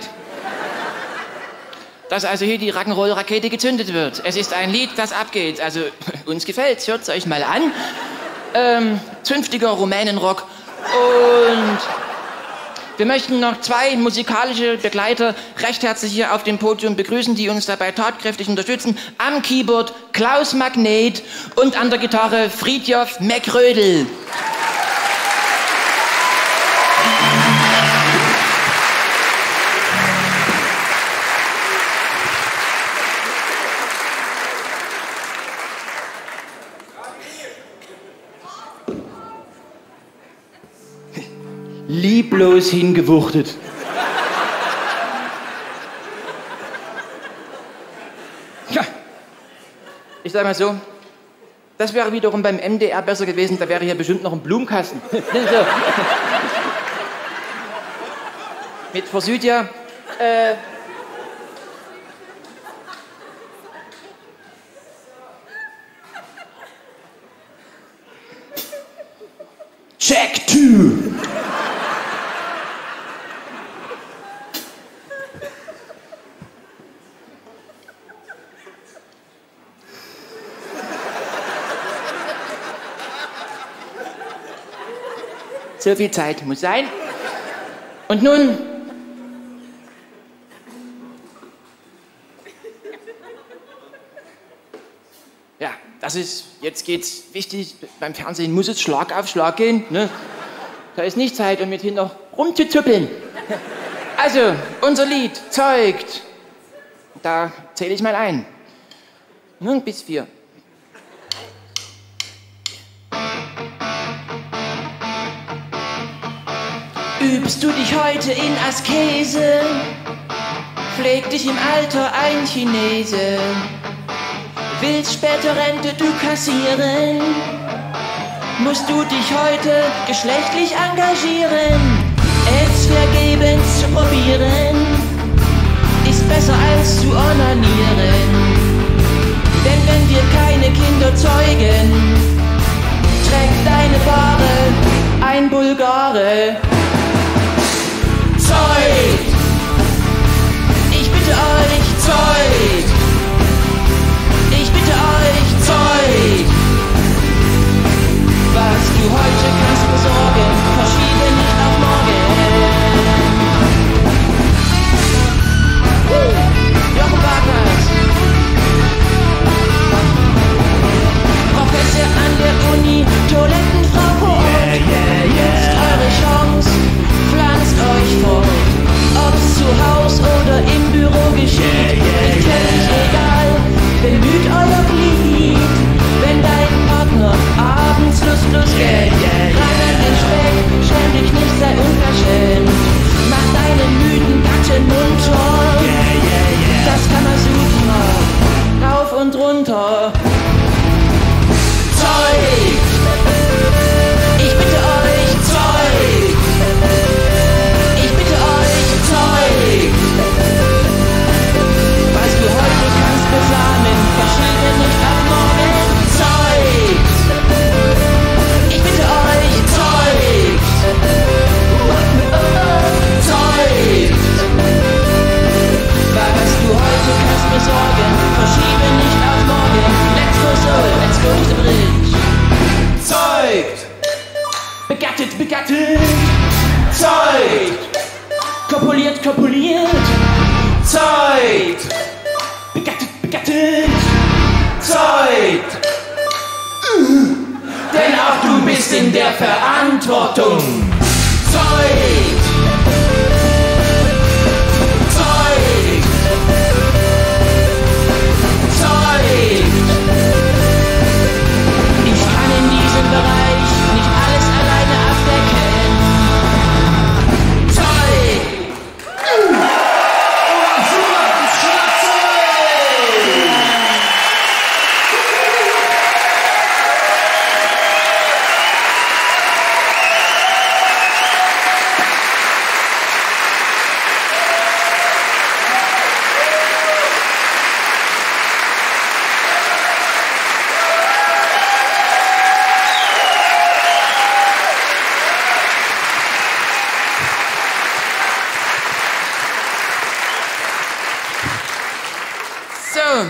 dass also hier die Rock'n'Roll-Rakete gezündet wird. Es ist ein Lied, das abgeht. Also uns gefällt's, hört's euch mal an. Zünftiger Rumänenrock. Und wir möchten noch 2 musikalische Begleiter recht herzlich hier auf dem Podium begrüßen, die uns dabei tatkräftig unterstützen. Am Keyboard Klaus Magnet und an der Gitarre Fridtjof McRödel. lieblos hingewuchtet. Ja, ich sag mal so, das wäre wiederum beim MDR besser gewesen, da wäre hier bestimmt noch ein Blumenkasten. So. Mit Forsythia. Check 2. So viel Zeit muss sein. Und nun ja, das ist, jetzt geht's wichtig, beim Fernsehen muss es Schlag auf Schlag gehen. Ne? Da ist nicht Zeit, um mit hin noch rumzuzüppeln. Also, unser Lied zeugt. Da zähle ich mal ein. Nun bis 4. Übst du dich heute in Askese? Pflegt dich im Alter ein Chinese? Willst später Rente du kassieren? Musst du dich heute geschlechtlich engagieren? Es vergebens zu probieren, ist besser als zu onanieren. Denn wenn wir keine Kinder zeugen, trägt deine Bahre ein Bulgare. Zeugt! Ich bitte euch, zeugt! Ich bitte euch, zeugt! Was du heute kannst besorgen, verschiebe nicht auf morgen. Jochen Wagner, Professor an der Uni, Toilettenfrau vor Ort. Nutzt eure Chance, pflanzt euch fort. Ob's zu Haus oder im Büro geschieht, ist völlig egal. Bemüht euer Glied, wenn dein Partner abends lustlos geht. Ran an den Speck, schäm dich nicht, sei unverschämt. Mach deinen müden Gatten munter. Das Kamasutra, rauf und runter. Zeugt! Ich bitte euch, zeugt! Ich bitte euch, zeugt! Was du heute kannst besamen, verschiebe nicht auf morgen. Zeugt! Ich bitte euch, zeugt! Zeugt! Was du heute kannst besorgen, verschiebe nicht auf morgen. Let's go soul, let's go to the bridge. Zeugt! Begattet, begattet! Zeugt! Kopuliert, kopuliert! Zeugt! Begattet, begattet! Zeugt! Denn auch du bist in der Verantwortung! Zeugt! Zeugt! Zeugt! Ich kann in diesem Bereich nicht alles alleine abdecken. Zeugt! So,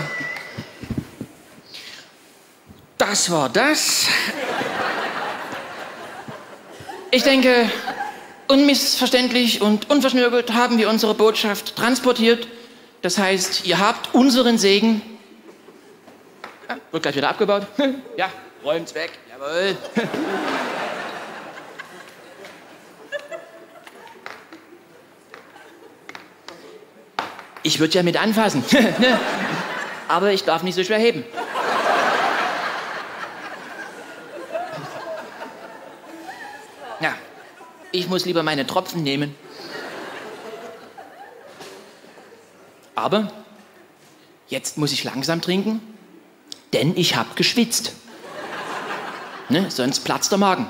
das war das. Ich denke, unmissverständlich und unverschnörkelt haben wir unsere Botschaft transportiert. Das heißt, ihr habt unseren Segen. Ja, wird gleich wieder abgebaut. Ja, räumt's weg. Jawohl. Ich würde ja mit anfassen. Aber ich darf nicht so schwer heben. Ja. ich muss lieber meine Tropfen nehmen. Aber jetzt muss ich langsam trinken, denn ich habe geschwitzt. Ne, sonst platzt der Magen.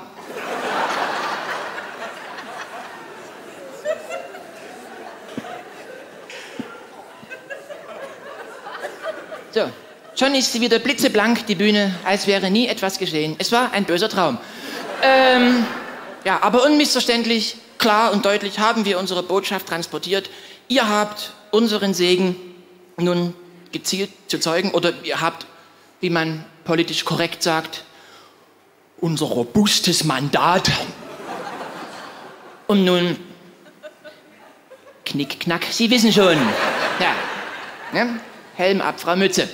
So, schon ist sie wieder blitzeblank, die Bühne, als wäre nie etwas geschehen. Es war ein böser Traum. Ja, aber unmissverständlich, klar und deutlich haben wir unsere Botschaft transportiert. Ihr habt unseren Segen nun gezielt zu zeugen, oder ihr habt, wie man politisch korrekt sagt, unser robustes Mandat. Und nun, knick, knack, Sie wissen schon. Ja, ne? Helm ab, Frau Mütze.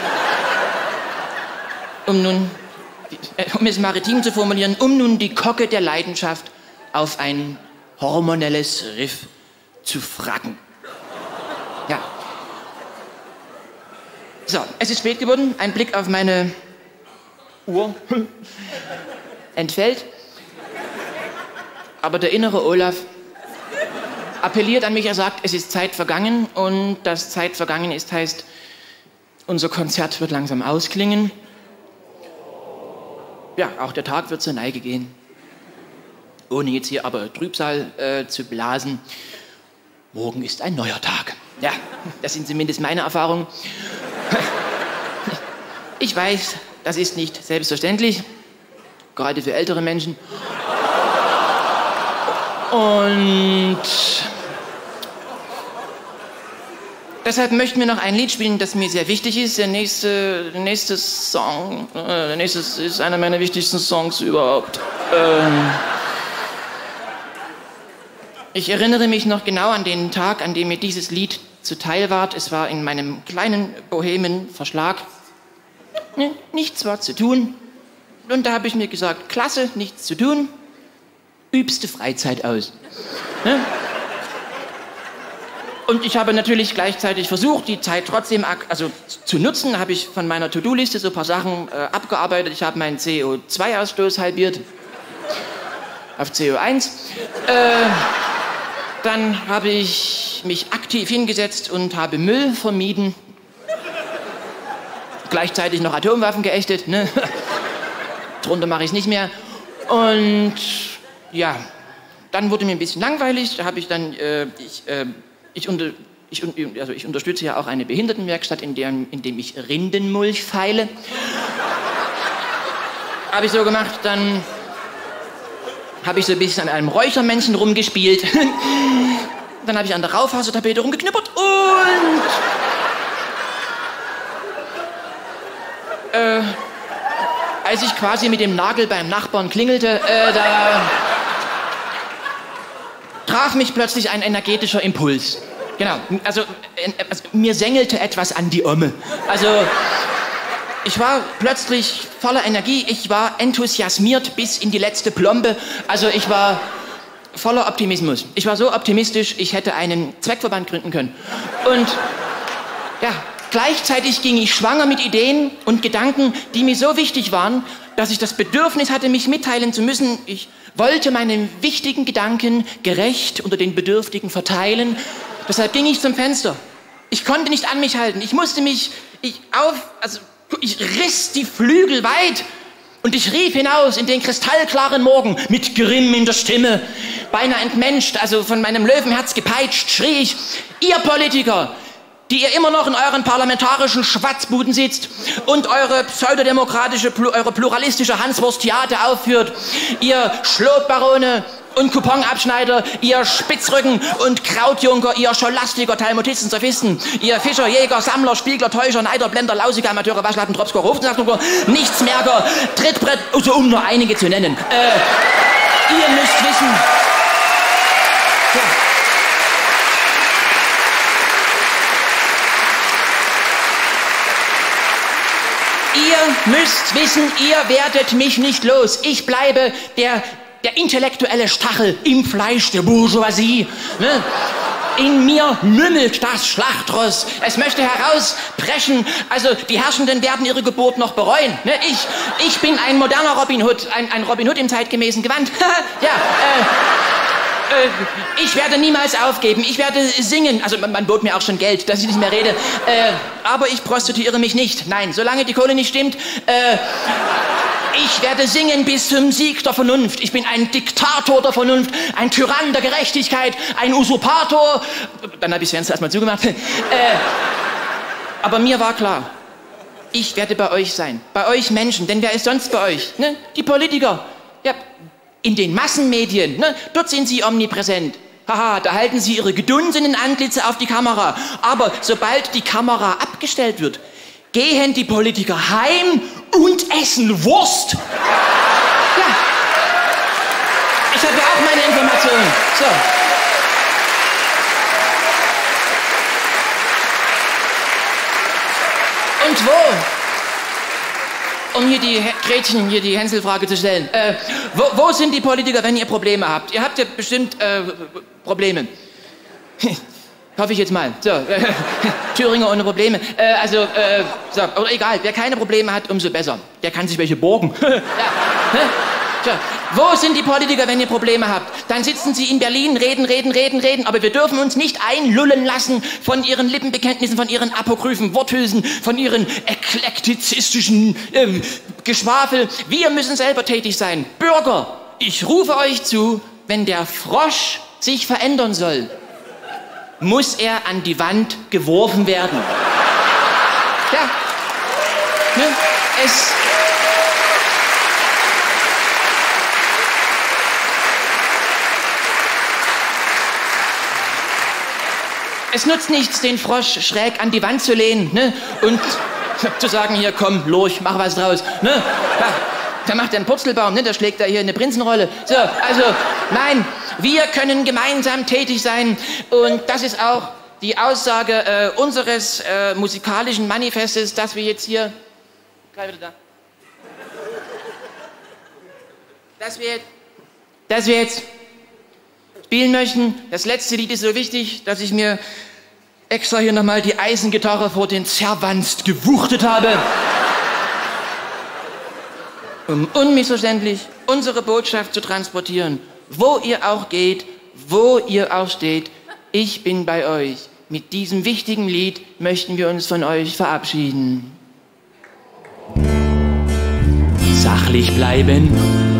Um es maritim zu formulieren, um nun die Kocke der Leidenschaft auf ein hormonelles Riff zu fracken. Ja. So, es ist spät geworden. Ein Blick auf meine Uhr entfällt. Aber der innere Olaf appelliert an mich, er sagt, es ist Zeit vergangen. Und dass Zeit vergangen ist, heißt, unser Konzert wird langsam ausklingen. Ja, auch der Tag wird zur Neige gehen. Ohne jetzt hier aber Trübsal zu blasen. Morgen ist ein neuer Tag. Ja, das sind zumindest meine Erfahrungen. Ich weiß, das ist nicht selbstverständlich, gerade für ältere Menschen. Und deshalb möchten wir noch ein Lied spielen, das mir sehr wichtig ist. Der nächste Song ist einer meiner wichtigsten Songs überhaupt. Ich erinnere mich noch genau an den Tag, an dem mir dieses Lied zuteil ward. Es war in meinem kleinen Bohemen-Verschlag. Nichts war zu tun. Und da habe ich mir gesagt, klasse, nichts zu tun. Übste Freizeit aus. Ne? Und ich habe natürlich gleichzeitig versucht, die Zeit trotzdem zu nutzen. Habe ich von meiner To-Do-Liste so ein paar Sachen abgearbeitet. Ich habe meinen CO2-Ausstoß halbiert auf CO1. Dann habe ich mich aktiv hingesetzt und habe Müll vermieden. Gleichzeitig noch Atomwaffen geächtet. Ne? Drunter mache ich es nicht mehr. Und ja, dann wurde mir ein bisschen langweilig. Da habe ich dann, ich unterstütze ja auch eine Behindertenwerkstatt, in dem ich Rindenmulch feile. Habe ich so gemacht, dann habe ich so ein bisschen an einem Räuchermännchen rumgespielt. Dann habe ich an der Raufasertapete rumgeknippert und als ich quasi mit dem Nagel beim Nachbarn klingelte, da traf mich plötzlich ein energetischer Impuls. Genau, also mir sängelte etwas an die Omme. Also ich war plötzlich voller Energie, ich war enthusiasmiert bis in die letzte Plombe. Also ich war voller Optimismus. Ich war so optimistisch, ich hätte einen Zweckverband gründen können. Und ja, gleichzeitig ging ich schwanger mit Ideen und Gedanken, die mir so wichtig waren, dass ich das Bedürfnis hatte, mich mitteilen zu müssen. Ich wollte meine wichtigen Gedanken gerecht unter den Bedürftigen verteilen. Deshalb ging ich zum Fenster. Ich konnte nicht an mich halten. Ich riss die Flügel weit und ich rief hinaus in den kristallklaren Morgen mit Grimm in der Stimme. Beinahe entmenscht, also von meinem Löwenherz gepeitscht, schrie ich, ihr Politiker, die ihr immer noch in euren parlamentarischen Schwatzbuden sitzt und eure eure pluralistische Hanswurst-Theater aufführt, ihr Schlotbarone und Couponabschneider, ihr Spitzrücken und Krautjunker, ihr Scholastiker, Talmudisten, Sophisten, ihr Fischer, Jäger, Sammler, Spiegler, Täuscher, Neider, Blender, Lausiger, Amateure, Waschlappen, Dropscore, Hofensachtung, Nichtsmerker, Trittbrett, so um nur einige zu nennen. Ihr müsst wissen... Ja. Ihr müsst wissen, ihr werdet mich nicht los. Ich bleibe der intellektuelle Stachel im Fleisch der Bourgeoisie. Ne? In mir mümmelt das Schlachtross. Es möchte herauspreschen. Also die Herrschenden werden ihre Geburt noch bereuen. Ne? Ich bin ein moderner Robin Hood. Ein Robin Hood im zeitgemäßen Gewand. Ja, Ich werde niemals aufgeben. Ich werde singen. Also man bot mir auch schon Geld, dass ich nicht mehr rede. Aber ich prostituiere mich nicht. Nein, solange die Kohle nicht stimmt. Ich werde singen bis zum Sieg der Vernunft. Ich bin ein Diktator der Vernunft, ein Tyrann der Gerechtigkeit, ein Usurpator. Dann habe ich das Fenster erstmal zugemacht. Aber mir war klar, ich werde bei euch sein. Bei euch Menschen. Denn wer ist sonst bei euch? Ne? Die Politiker. Ja, in den Massenmedien. Ne? Dort sind sie omnipräsent. Haha, da halten sie ihre gedunsenen Antlitze auf die Kamera. Aber sobald die Kamera abgestellt wird, gehen die Politiker heim und essen Wurst. Ja. Ich habe ja auch meine Informationen. So. Und wo? Um hier die Gretchen, hier die Hänselfrage zu stellen. Wo sind die Politiker, wenn ihr Probleme habt? Ihr habt ja bestimmt Probleme. Hoffe ich jetzt mal. So, Thüringer ohne Probleme. So, oder egal, wer keine Probleme hat, umso besser. Der kann sich welche borgen. Ja, ne? So, wo sind die Politiker, wenn ihr Probleme habt? Dann sitzen sie in Berlin, reden, aber wir dürfen uns nicht einlullen lassen von ihren Lippenbekenntnissen, von ihren apokryphen Worthülsen, von ihren eklektizistischen Geschwafel. Wir müssen selber tätig sein. Bürger, ich rufe euch zu, wenn der Frosch sich verändern soll, muss er an die Wand geworfen werden. Ja. Ne? Es nutzt nichts, den Frosch schräg an die Wand zu lehnen, ne? Und zu sagen, hier, komm, Lurch, mach was draus. Ne? Ja, der macht einen Purzelbaum, ne? Der schlägt da hier eine Prinzenrolle. So, also, nein, wir können gemeinsam tätig sein. Und das ist auch die Aussage unseres musikalischen Manifestes, dass wir jetzt hier... Gleich wieder da. Dass wir jetzt spielen möchten. Das letzte Lied ist so wichtig, dass ich mir extra hier nochmal die Eisengitarre vor den Zerwanst gewuchtet habe. Um unmissverständlich unsere Botschaft zu transportieren. Wo ihr auch geht, wo ihr auch steht, ich bin bei euch. Mit diesem wichtigen Lied möchten wir uns von euch verabschieden. Sachlich bleiben.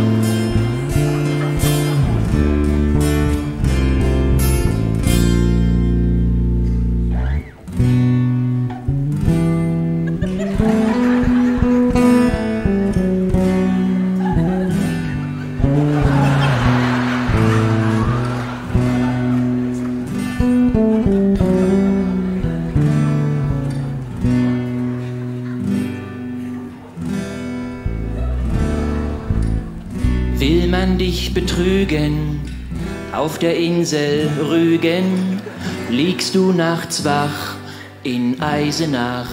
Will man dich betrügen, auf der Insel Rügen, liegst du nachts wach in Eisenach.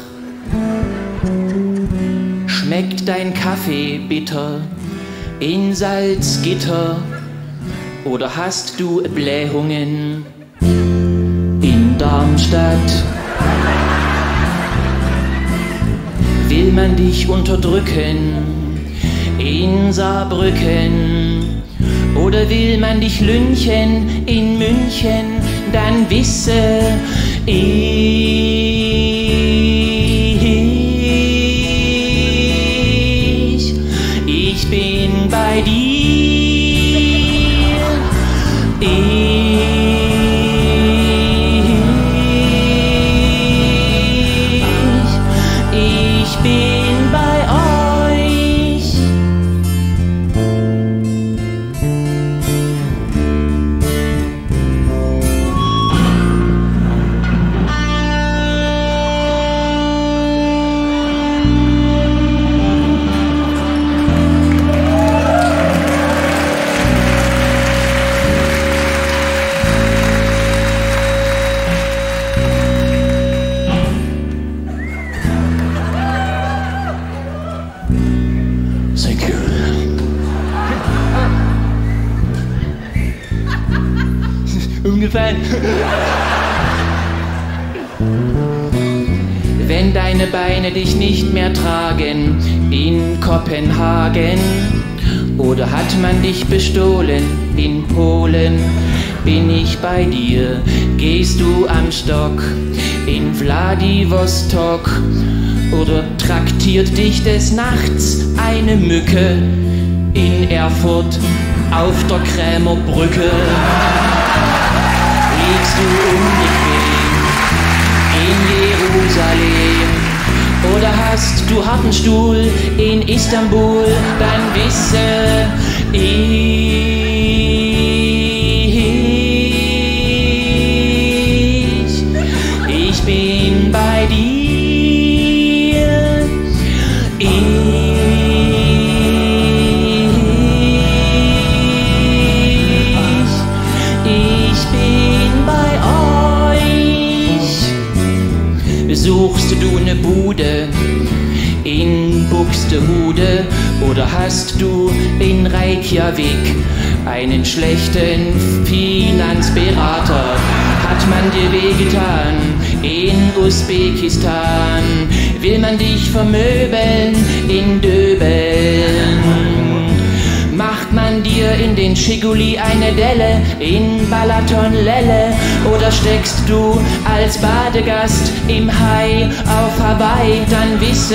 Schmeckt dein Kaffee bitter in Salzgitter oder hast du Blähungen in Darmstadt? Will man dich unterdrücken in Saarbrücken oder will man dich lynchen in München, dann wisse ich bin bei dir. Ich bin bei euch. Thank you. Umgefallen. Wenn deine Beine dich nicht mehr tragen in Kopenhagen oder hat man dich bestohlen in Polen, bin ich bei dir. Gehst du am Stock in Vladivostok oder traktiert dich des Nachts eine Mücke in Erfurt auf der Krämerbrücke? Liegst du unbequem in Jerusalem oder hast du harten Stuhl in Istanbul, dann wisse ich bin bei dir. Ich bin bei euch. Besuchst du ne Bude in Buxtehude oder hast du in Reykjavik einen schlechten Finanzberater? Hat man dir wehgetan in Usbekistan? Will man dich vermöbeln in Döbeln? Macht man dir in den Schiguli eine Delle in Balaton-Lelle? Oder steckst du als Badegast im Hai auf Hawaii? Dann wisse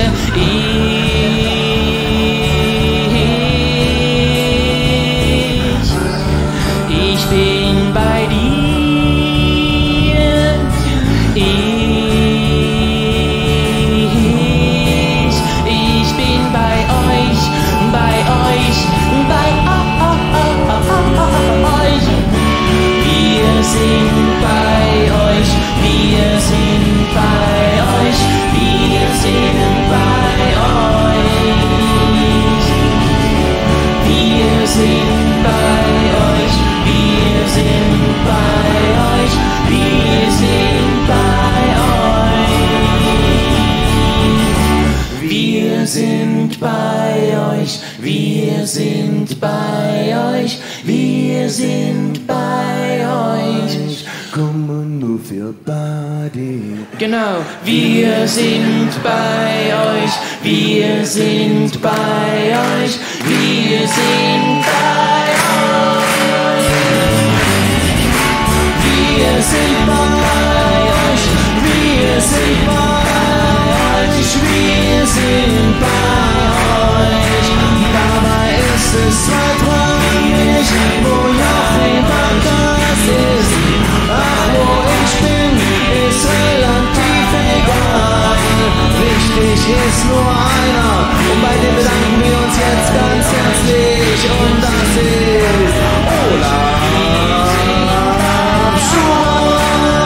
ich bin bei dir. Ich bin bei euch, bei euch, bei euch. Wir sind bei euch, wir sind bei euch, wir sind bei euch. Wir sind bei euch, wir sind bei euch, wir sind bei euch. Wir sind bei euch, wir sind bei euch, wir sind bei euch. Come on, move your body. Genau, wir sind bei euch, wir sind bei euch, wir sind bei euch. Wir sind bei euch, wir sind bei euch, wir sind bei euch. Dabei ist es zweitrangig, wo Joachim Backers ist. Ach, wo ich bin, ist relativ egal. Wichtig ist nur einer und bei dem bedanken wir uns jetzt ganz herzlich. Und das ist Olaf Schubert.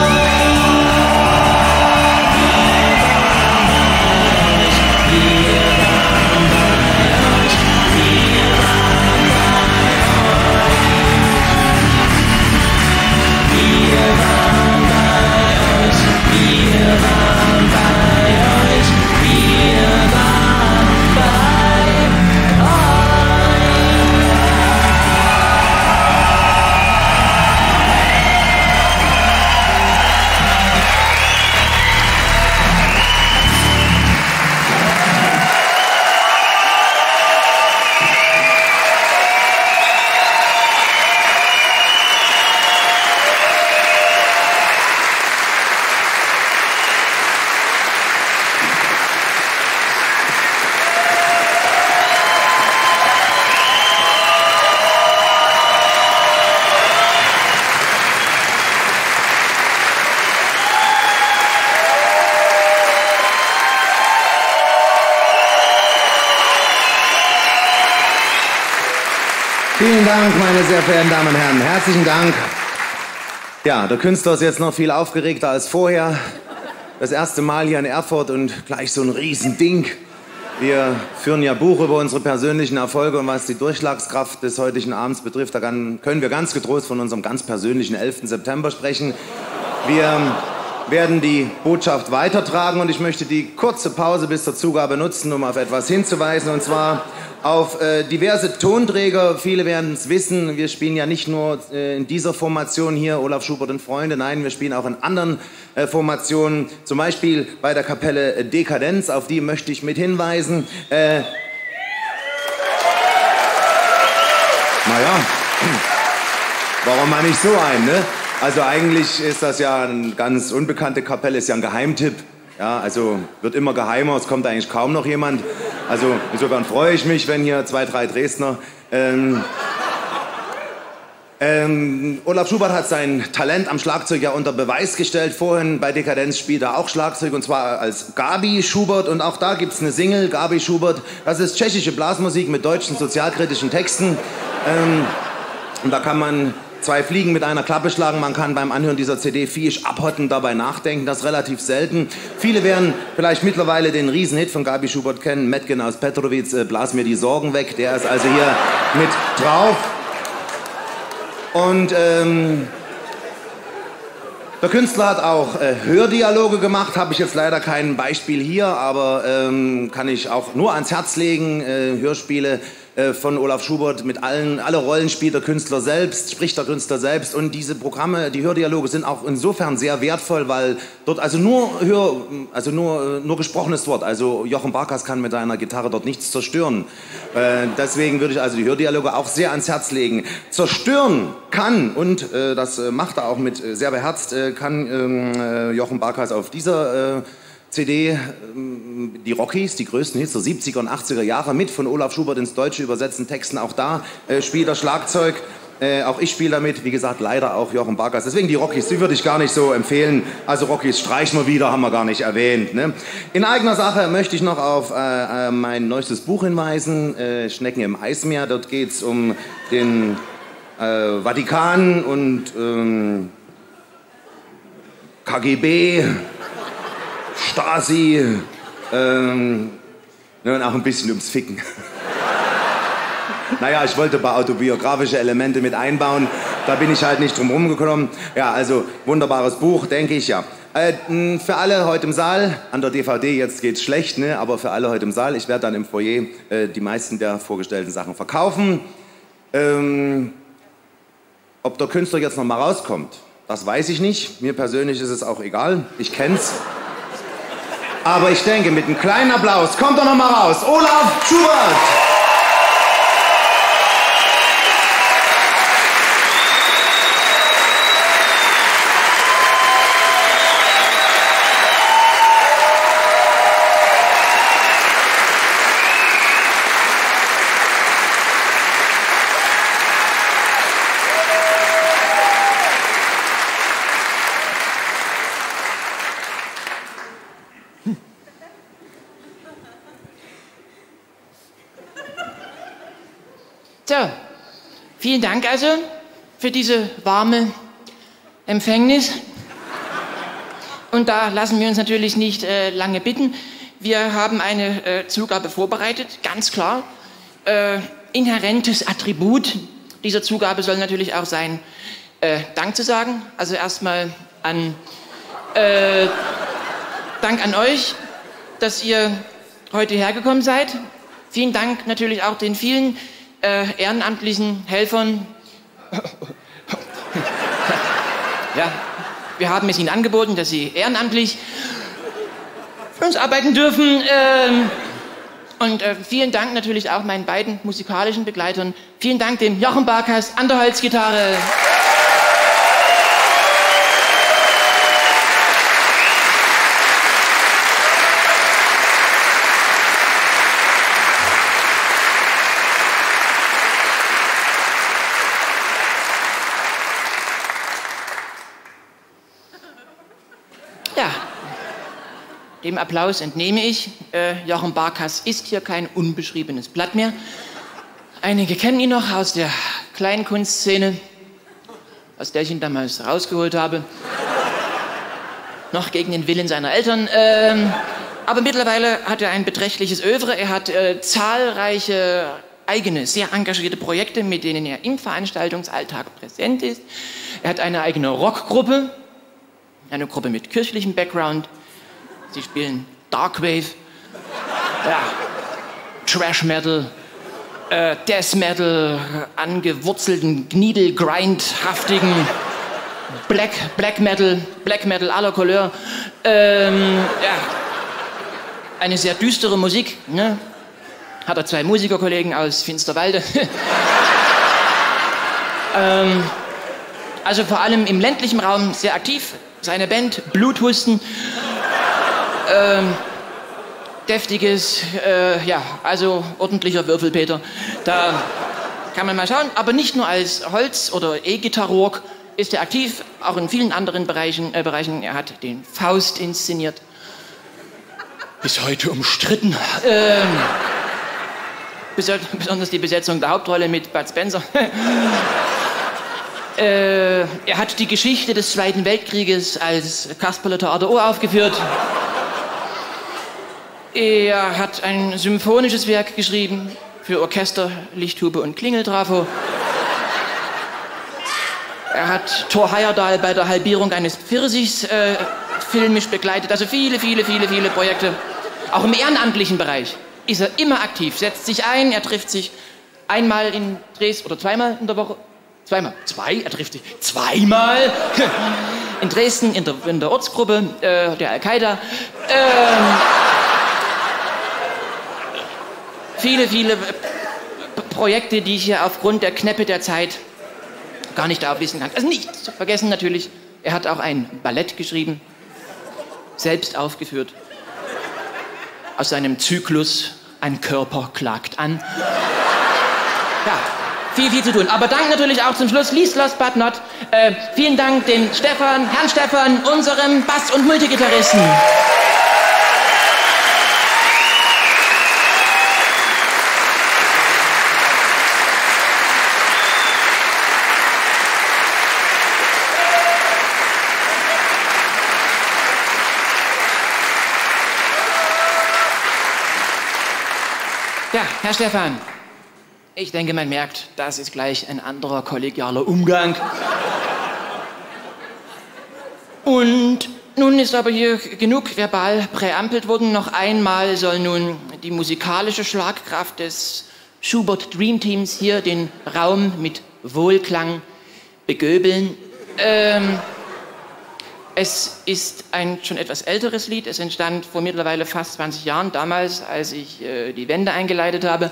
Vielen Dank, meine sehr verehrten Damen und Herren. Herzlichen Dank. Ja, der Künstler ist jetzt noch viel aufgeregter als vorher. Das erste Mal hier in Erfurt und gleich so ein Riesending. Wir führen ja Buch über unsere persönlichen Erfolge und was die Durchschlagskraft des heutigen Abends betrifft, da können wir ganz getrost von unserem ganz persönlichen 11. September sprechen. Wir werden die Botschaft weitertragen und ich möchte die kurze Pause bis zur Zugabe nutzen, um auf etwas hinzuweisen, und zwar auf diverse Tonträger. Viele werden es wissen, wir spielen ja nicht nur in dieser Formation hier, Olaf Schubert und Freunde, nein, wir spielen auch in anderen Formationen, zum Beispiel bei der Kapelle Dekadenz, auf die möchte ich mit hinweisen. Naja. Warum mal nicht so ein, ne? Also eigentlich ist das ja eine ganz unbekannte Kapelle, ist ja ein Geheimtipp. Ja, also wird immer geheimer, es kommt eigentlich kaum noch jemand. Also insofern freue ich mich, wenn hier 2, 3 Dresdner... Olaf Schubert hat sein Talent am Schlagzeug ja unter Beweis gestellt. Vorhin bei Dekadenz spielt er auch Schlagzeug, und zwar als Gabi Schubert. Und auch da gibt's eine Single, Gabi Schubert. Das ist tschechische Blasmusik mit deutschen sozialkritischen Texten. Und da kann man 2 Fliegen mit einer Klappe schlagen. Man kann beim Anhören dieser CD viehisch abhotten, dabei nachdenken. Das ist relativ selten. Viele werden vielleicht mittlerweile den Riesenhit von Gabi Schubert kennen. Metgen aus Petrovic, Blas mir die Sorgen weg. Der ist also hier mit drauf. Und der Künstler hat auch Hördialoge gemacht, habe ich jetzt leider kein Beispiel hier, aber kann ich auch nur ans Herz legen. Hörspiele von Olaf Schubert mit alle Rollen spielt der Künstler selbst, spricht der Künstler selbst, und diese Programme, die Hördialoge sind auch insofern sehr wertvoll, weil dort also nur gesprochenes Wort, also Jochen Barkas kann mit seiner Gitarre dort nichts zerstören. Deswegen würde ich also die Hördialoge auch sehr ans Herz legen. Zerstören kann, und das macht er auch mit sehr beherzt, kann Jochen Barkas auf dieser CD, die Rockies, die größten Hits der 70er und 80er Jahre, mit von Olaf Schubert ins Deutsche übersetzten Texten. Auch da spielt er Schlagzeug. Auch ich spiele damit, wie gesagt, leider auch Jochen Barkas. Deswegen die Rockies, die würde ich gar nicht so empfehlen. Also Rockies streichen wir wieder, haben wir gar nicht erwähnt. Ne? In eigener Sache möchte ich noch auf mein neuestes Buch hinweisen, Schnecken im Eismeer. Dort geht es um den Vatikan und KGB, Stasi, und auch ein bisschen ums Ficken. Naja, ich wollte ein paar autobiografische Elemente mit einbauen, da bin ich halt nicht drum rumgekommen. Ja, also wunderbares Buch, denke ich, ja. Für alle heute im Saal, an der DVD jetzt geht's schlecht, ne? Aber für alle heute im Saal, ich werde dann im Foyer die meisten der vorgestellten Sachen verkaufen. Ob der Künstler jetzt noch mal rauskommt, das weiß ich nicht. Mir persönlich ist es auch egal, ich kenn's. Aber ich denke, mit einem kleinen Applaus kommt er noch mal raus. Olaf Schubert! So, vielen Dank also für diese warme Empfängnis. Und da lassen wir uns natürlich nicht lange bitten. Wir haben eine Zugabe vorbereitet, ganz klar. Inhärentes Attribut dieser Zugabe soll natürlich auch sein, Dank zu sagen. Also erstmal Dank an euch, dass ihr heute hergekommen seid. Vielen Dank natürlich auch den vielen ehrenamtlichen Helfern. Ja, wir haben es ihnen angeboten, dass sie ehrenamtlich für uns arbeiten dürfen. Und vielen Dank natürlich auch meinen beiden musikalischen Begleitern. Vielen Dank dem Jochen Barkas an der Holzgitarre. Ja, dem Applaus entnehme ich. Jochen Barkas ist hier kein unbeschriebenes Blatt mehr. Einige kennen ihn noch aus der Kleinkunstszene, aus der ich ihn damals rausgeholt habe. Noch gegen den Willen seiner Eltern. Aber mittlerweile hat er ein beträchtliches Œuvre. Er hat zahlreiche eigene, sehr engagierte Projekte, mit denen er im Veranstaltungsalltag präsent ist. Er hat eine eigene Rockgruppe. Eine Gruppe mit kirchlichem Background. Sie spielen Darkwave, ja, Trash Metal, Death Metal, angewurzelten, gniedelgrindhaftigen Black Metal aller Couleur. Ja, eine sehr düstere Musik. Ne? Hat er 2 Musikerkollegen aus Finsterwalde. also vor allem im ländlichen Raum sehr aktiv. Seine Band Bluthusten. Deftiges, ja, also ordentlicher Würfelpeter. Da kann man mal schauen. Aber nicht nur als Holz- oder E-Gitarrorg ist er aktiv, auch in vielen anderen Bereichen. Er hat den Faust inszeniert. Bis heute umstritten. Besonders die Besetzung der Hauptrolle mit Bud Spencer. Er hat die Geschichte des Zweiten Weltkrieges als Kasperle-Theater Ohr aufgeführt. Er hat ein symphonisches Werk geschrieben für Orchester, Lichthube und Klingeltrafo. Er hat Thor Heyerdahl bei der Halbierung eines Pfirsichs filmisch begleitet. Also viele Projekte. Auch im ehrenamtlichen Bereich ist er immer aktiv, setzt sich ein, er trifft sich einmal in Dresden oder zweimal in der Woche. Er trifft sich zweimal in Dresden in der Ortsgruppe der Al-Qaida. Viele Projekte, die ich hier aufgrund der Knäppe der Zeit gar nicht auflisten kann. Also nicht zu vergessen natürlich, er hat auch ein Ballett geschrieben, selbst aufgeführt, aus seinem Zyklus Ein Körper klagt an. Ja, viel zu tun. Aber Dank natürlich auch zum Schluss, least last but not, vielen Dank dem Herrn Stefan, unserem Bass- und Multigitarristen. Ja, Herr Stefan, ich denke, man merkt, das ist gleich ein anderer kollegialer Umgang. Und nun ist aber hier genug verbal präampelt worden. Noch einmal soll nun die musikalische Schlagkraft des Schubert Dream Teams hier den Raum mit Wohlklang begöbeln. Es ist ein schon etwas älteres Lied. Es entstand vor mittlerweile fast 20 Jahren, damals, als ich die Wende eingeleitet habe.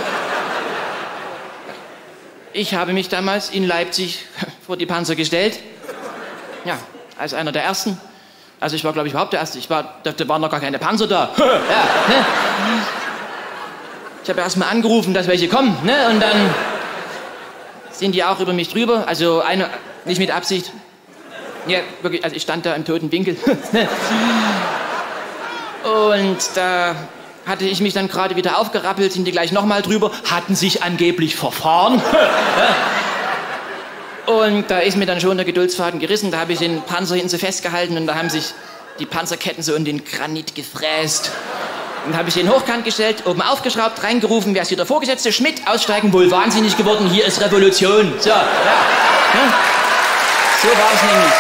Ich habe mich damals in Leipzig vor die Panzer gestellt. Ja, als einer der Ersten. Also ich war, glaube ich, überhaupt der Erste. Da waren noch gar keine Panzer da. Ja, ne? Ich habe erst mal angerufen, dass welche kommen. Ne? Und dann sind die auch über mich drüber. Also eine, nicht mit Absicht. Ja, wirklich, also ich stand da im toten Winkel. Und da hatte ich mich dann gerade wieder aufgerappelt, sind die gleich nochmal drüber, hatten sich angeblich verfahren. Und da ist mir dann schon der Geduldsfaden gerissen, da habe ich den Panzer hinten so festgehalten und da haben sich die Panzerketten so in den Granit gefräst. Dann habe ich den hochkant gestellt, oben aufgeschraubt, reingerufen, wer ist hier der Vorgesetzte? Schmidt, aussteigen, wohl wahnsinnig geworden, hier ist Revolution. So, ja. So war es nämlich.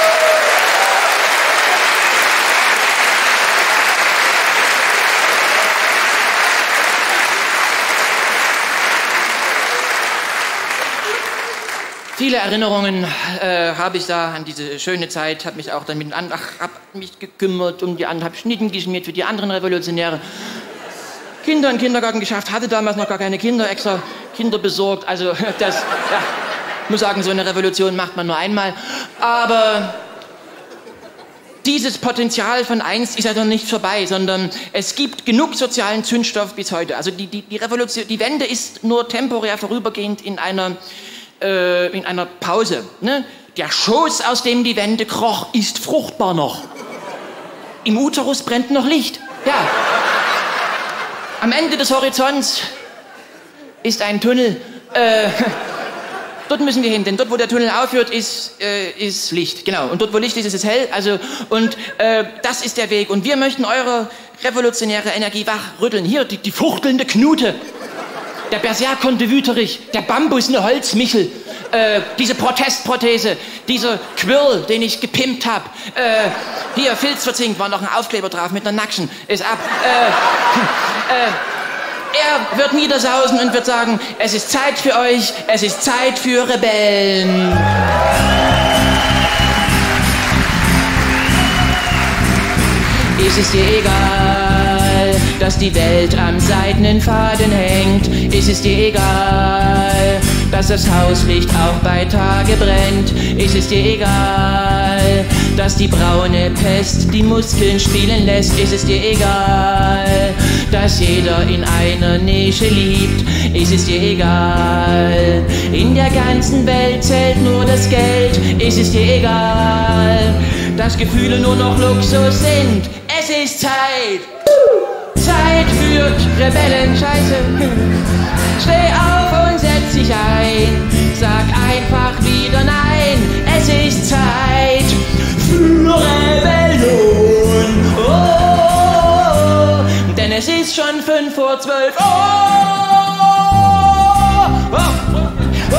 Viele Erinnerungen habe ich da an diese schöne Zeit, habe mich auch dann hab mich gekümmert um die anderen, habe Schnitten geschmiert für die anderen Revolutionäre. Kinder in den Kindergarten geschafft, hatte damals noch gar keine Kinder, extra Kinder besorgt. Also das, ja, ich muss sagen, so eine Revolution macht man nur einmal. Aber dieses Potenzial von einst ist ja noch nicht vorbei, sondern es gibt genug sozialen Zündstoff bis heute. Also die Revolution, die Wende ist nur temporär vorübergehend in einer Pause. Ne? Der Schoß, aus dem die Wende kroch, ist fruchtbar noch. Im Uterus brennt noch Licht. Ja. Am Ende des Horizonts ist ein Tunnel. Dort müssen wir hin, denn dort, wo der Tunnel aufhört, ist Licht. Genau. Und dort, wo Licht ist, ist es hell. Also, und das ist der Weg. Und wir möchten eure revolutionäre Energie wachrütteln. Hier, die fuchtelnde Knute. Der Berserkernde Wüterich, der Bambus, eine Holzmichel, diese Protestprothese, dieser Quirl, den ich gepimpt habe. Hier, filzverzinkt, war noch ein Aufkleber drauf mit einer Nackschen. Ist ab. Er wird niedersausen und wird sagen, es ist Zeit für euch, es ist Zeit für Rebellen. Ist es dir egal, dass die Welt am seidenen Faden hängt? Ist es dir egal, Dass das Hauslicht auch bei Tage brennt, ist es dir egal. Dass die braune Pest die Muskeln spielen lässt, ist es dir egal. Dass jeder in einer Nische liebt, ist es dir egal. In der ganzen Welt zählt nur das Geld, ist es dir egal. Dass Gefühle nur noch Luxus sind, es ist Zeit. Zeit führt Rebellen, Scheiße. Steh auf und setz dich ein. Sag einfach wieder nein. Es ist Zeit für Rebellion. Oh, denn es ist schon 5 vor 12. Oh, oh, oh, oh.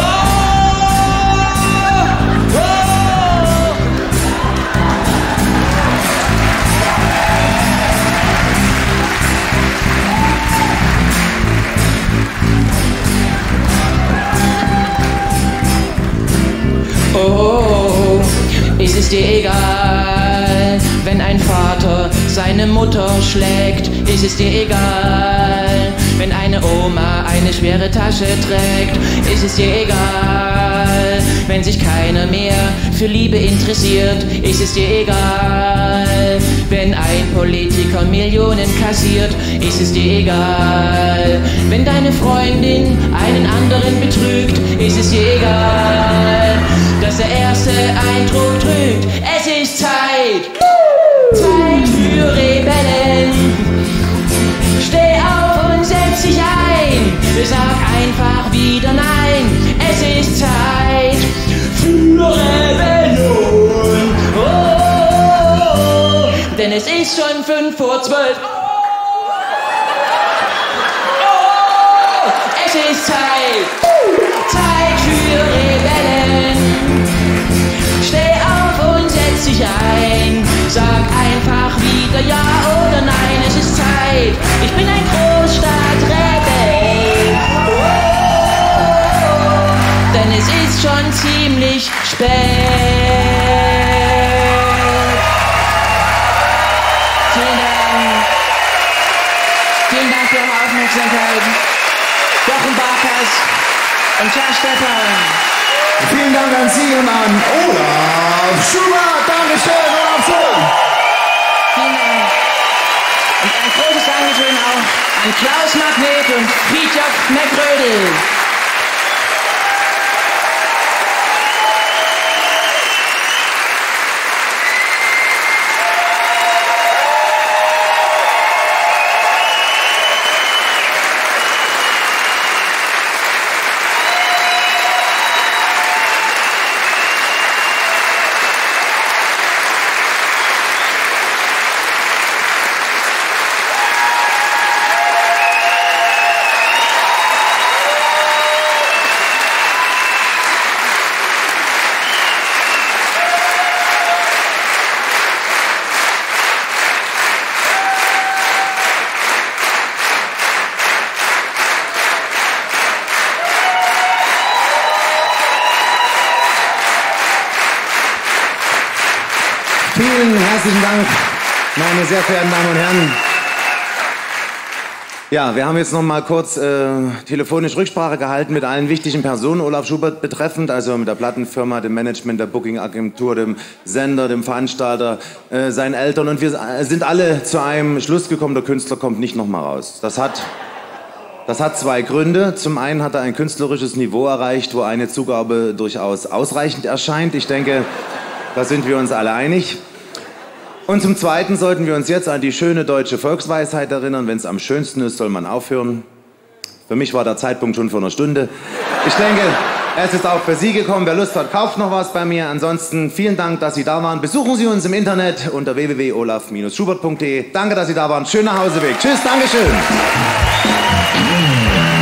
Oh, ist es dir egal, wenn ein Vater seine Mutter schlägt? Ist es dir egal, wenn eine Oma eine schwere Tasche trägt? Ist es dir egal, wenn sich keiner mehr für Liebe interessiert? Ist es dir egal, wenn ein Politiker Millionen kassiert? Ist es dir egal, wenn deine Freundin einen anderen betrügt? Ist es dir egal, dass der erste Eindruck trügt? Es ist Zeit, Zeit für Rebellen. Steh auf und setz dich ein. Sag einfach wieder nein. Es ist Zeit für Rebellion. Oh, denn es ist schon 5 vor 12. Oh, es ist Zeit, Zeit für Rebellen. Steh auf und setz dich ein. Sag einfach wieder ja oder nein. Es ist Zeit. Ich bin ein Großstadtrebell. Oh, denn es ist schon ziemlich spät. Vielen Dank. Vielen Dank für eure Aufmerksamkeit. Jochen Barkas und Charles Stephan. Vielen Dank an Sie und an Olaf Schubert. Dankeschön, Olaf Schubert. Vielen Dank. Und ein großes Dankeschön auch an Klaus Magnet und Fridtjof McGrödel. Vielen herzlichen Dank, meine sehr verehrten Damen und Herren. Ja, wir haben jetzt noch mal kurz telefonisch Rücksprache gehalten mit allen wichtigen Personen Olaf Schubert betreffend, also mit der Plattenfirma, dem Management, der Booking-Agentur, dem Sender, dem Veranstalter, seinen Eltern, und wir sind alle zu einem Schluss gekommen, der Künstler kommt nicht noch mal raus. Das hat 2 Gründe. Zum einen hat er ein künstlerisches Niveau erreicht, wo eine Zugabe durchaus ausreichend erscheint. Ich denke, da sind wir uns alle einig. Und zum Zweiten sollten wir uns jetzt an die schöne deutsche Volksweisheit erinnern: wenn es am schönsten ist, soll man aufhören. Für mich war der Zeitpunkt schon vor einer Stunde. Ich denke, es ist auch für Sie gekommen. Wer Lust hat, kauft noch was bei mir. Ansonsten vielen Dank, dass Sie da waren. Besuchen Sie uns im Internet unter www.olaf-schubert.de. Danke, dass Sie da waren. Schönen Nachhauseweg. Tschüss, Dankeschön.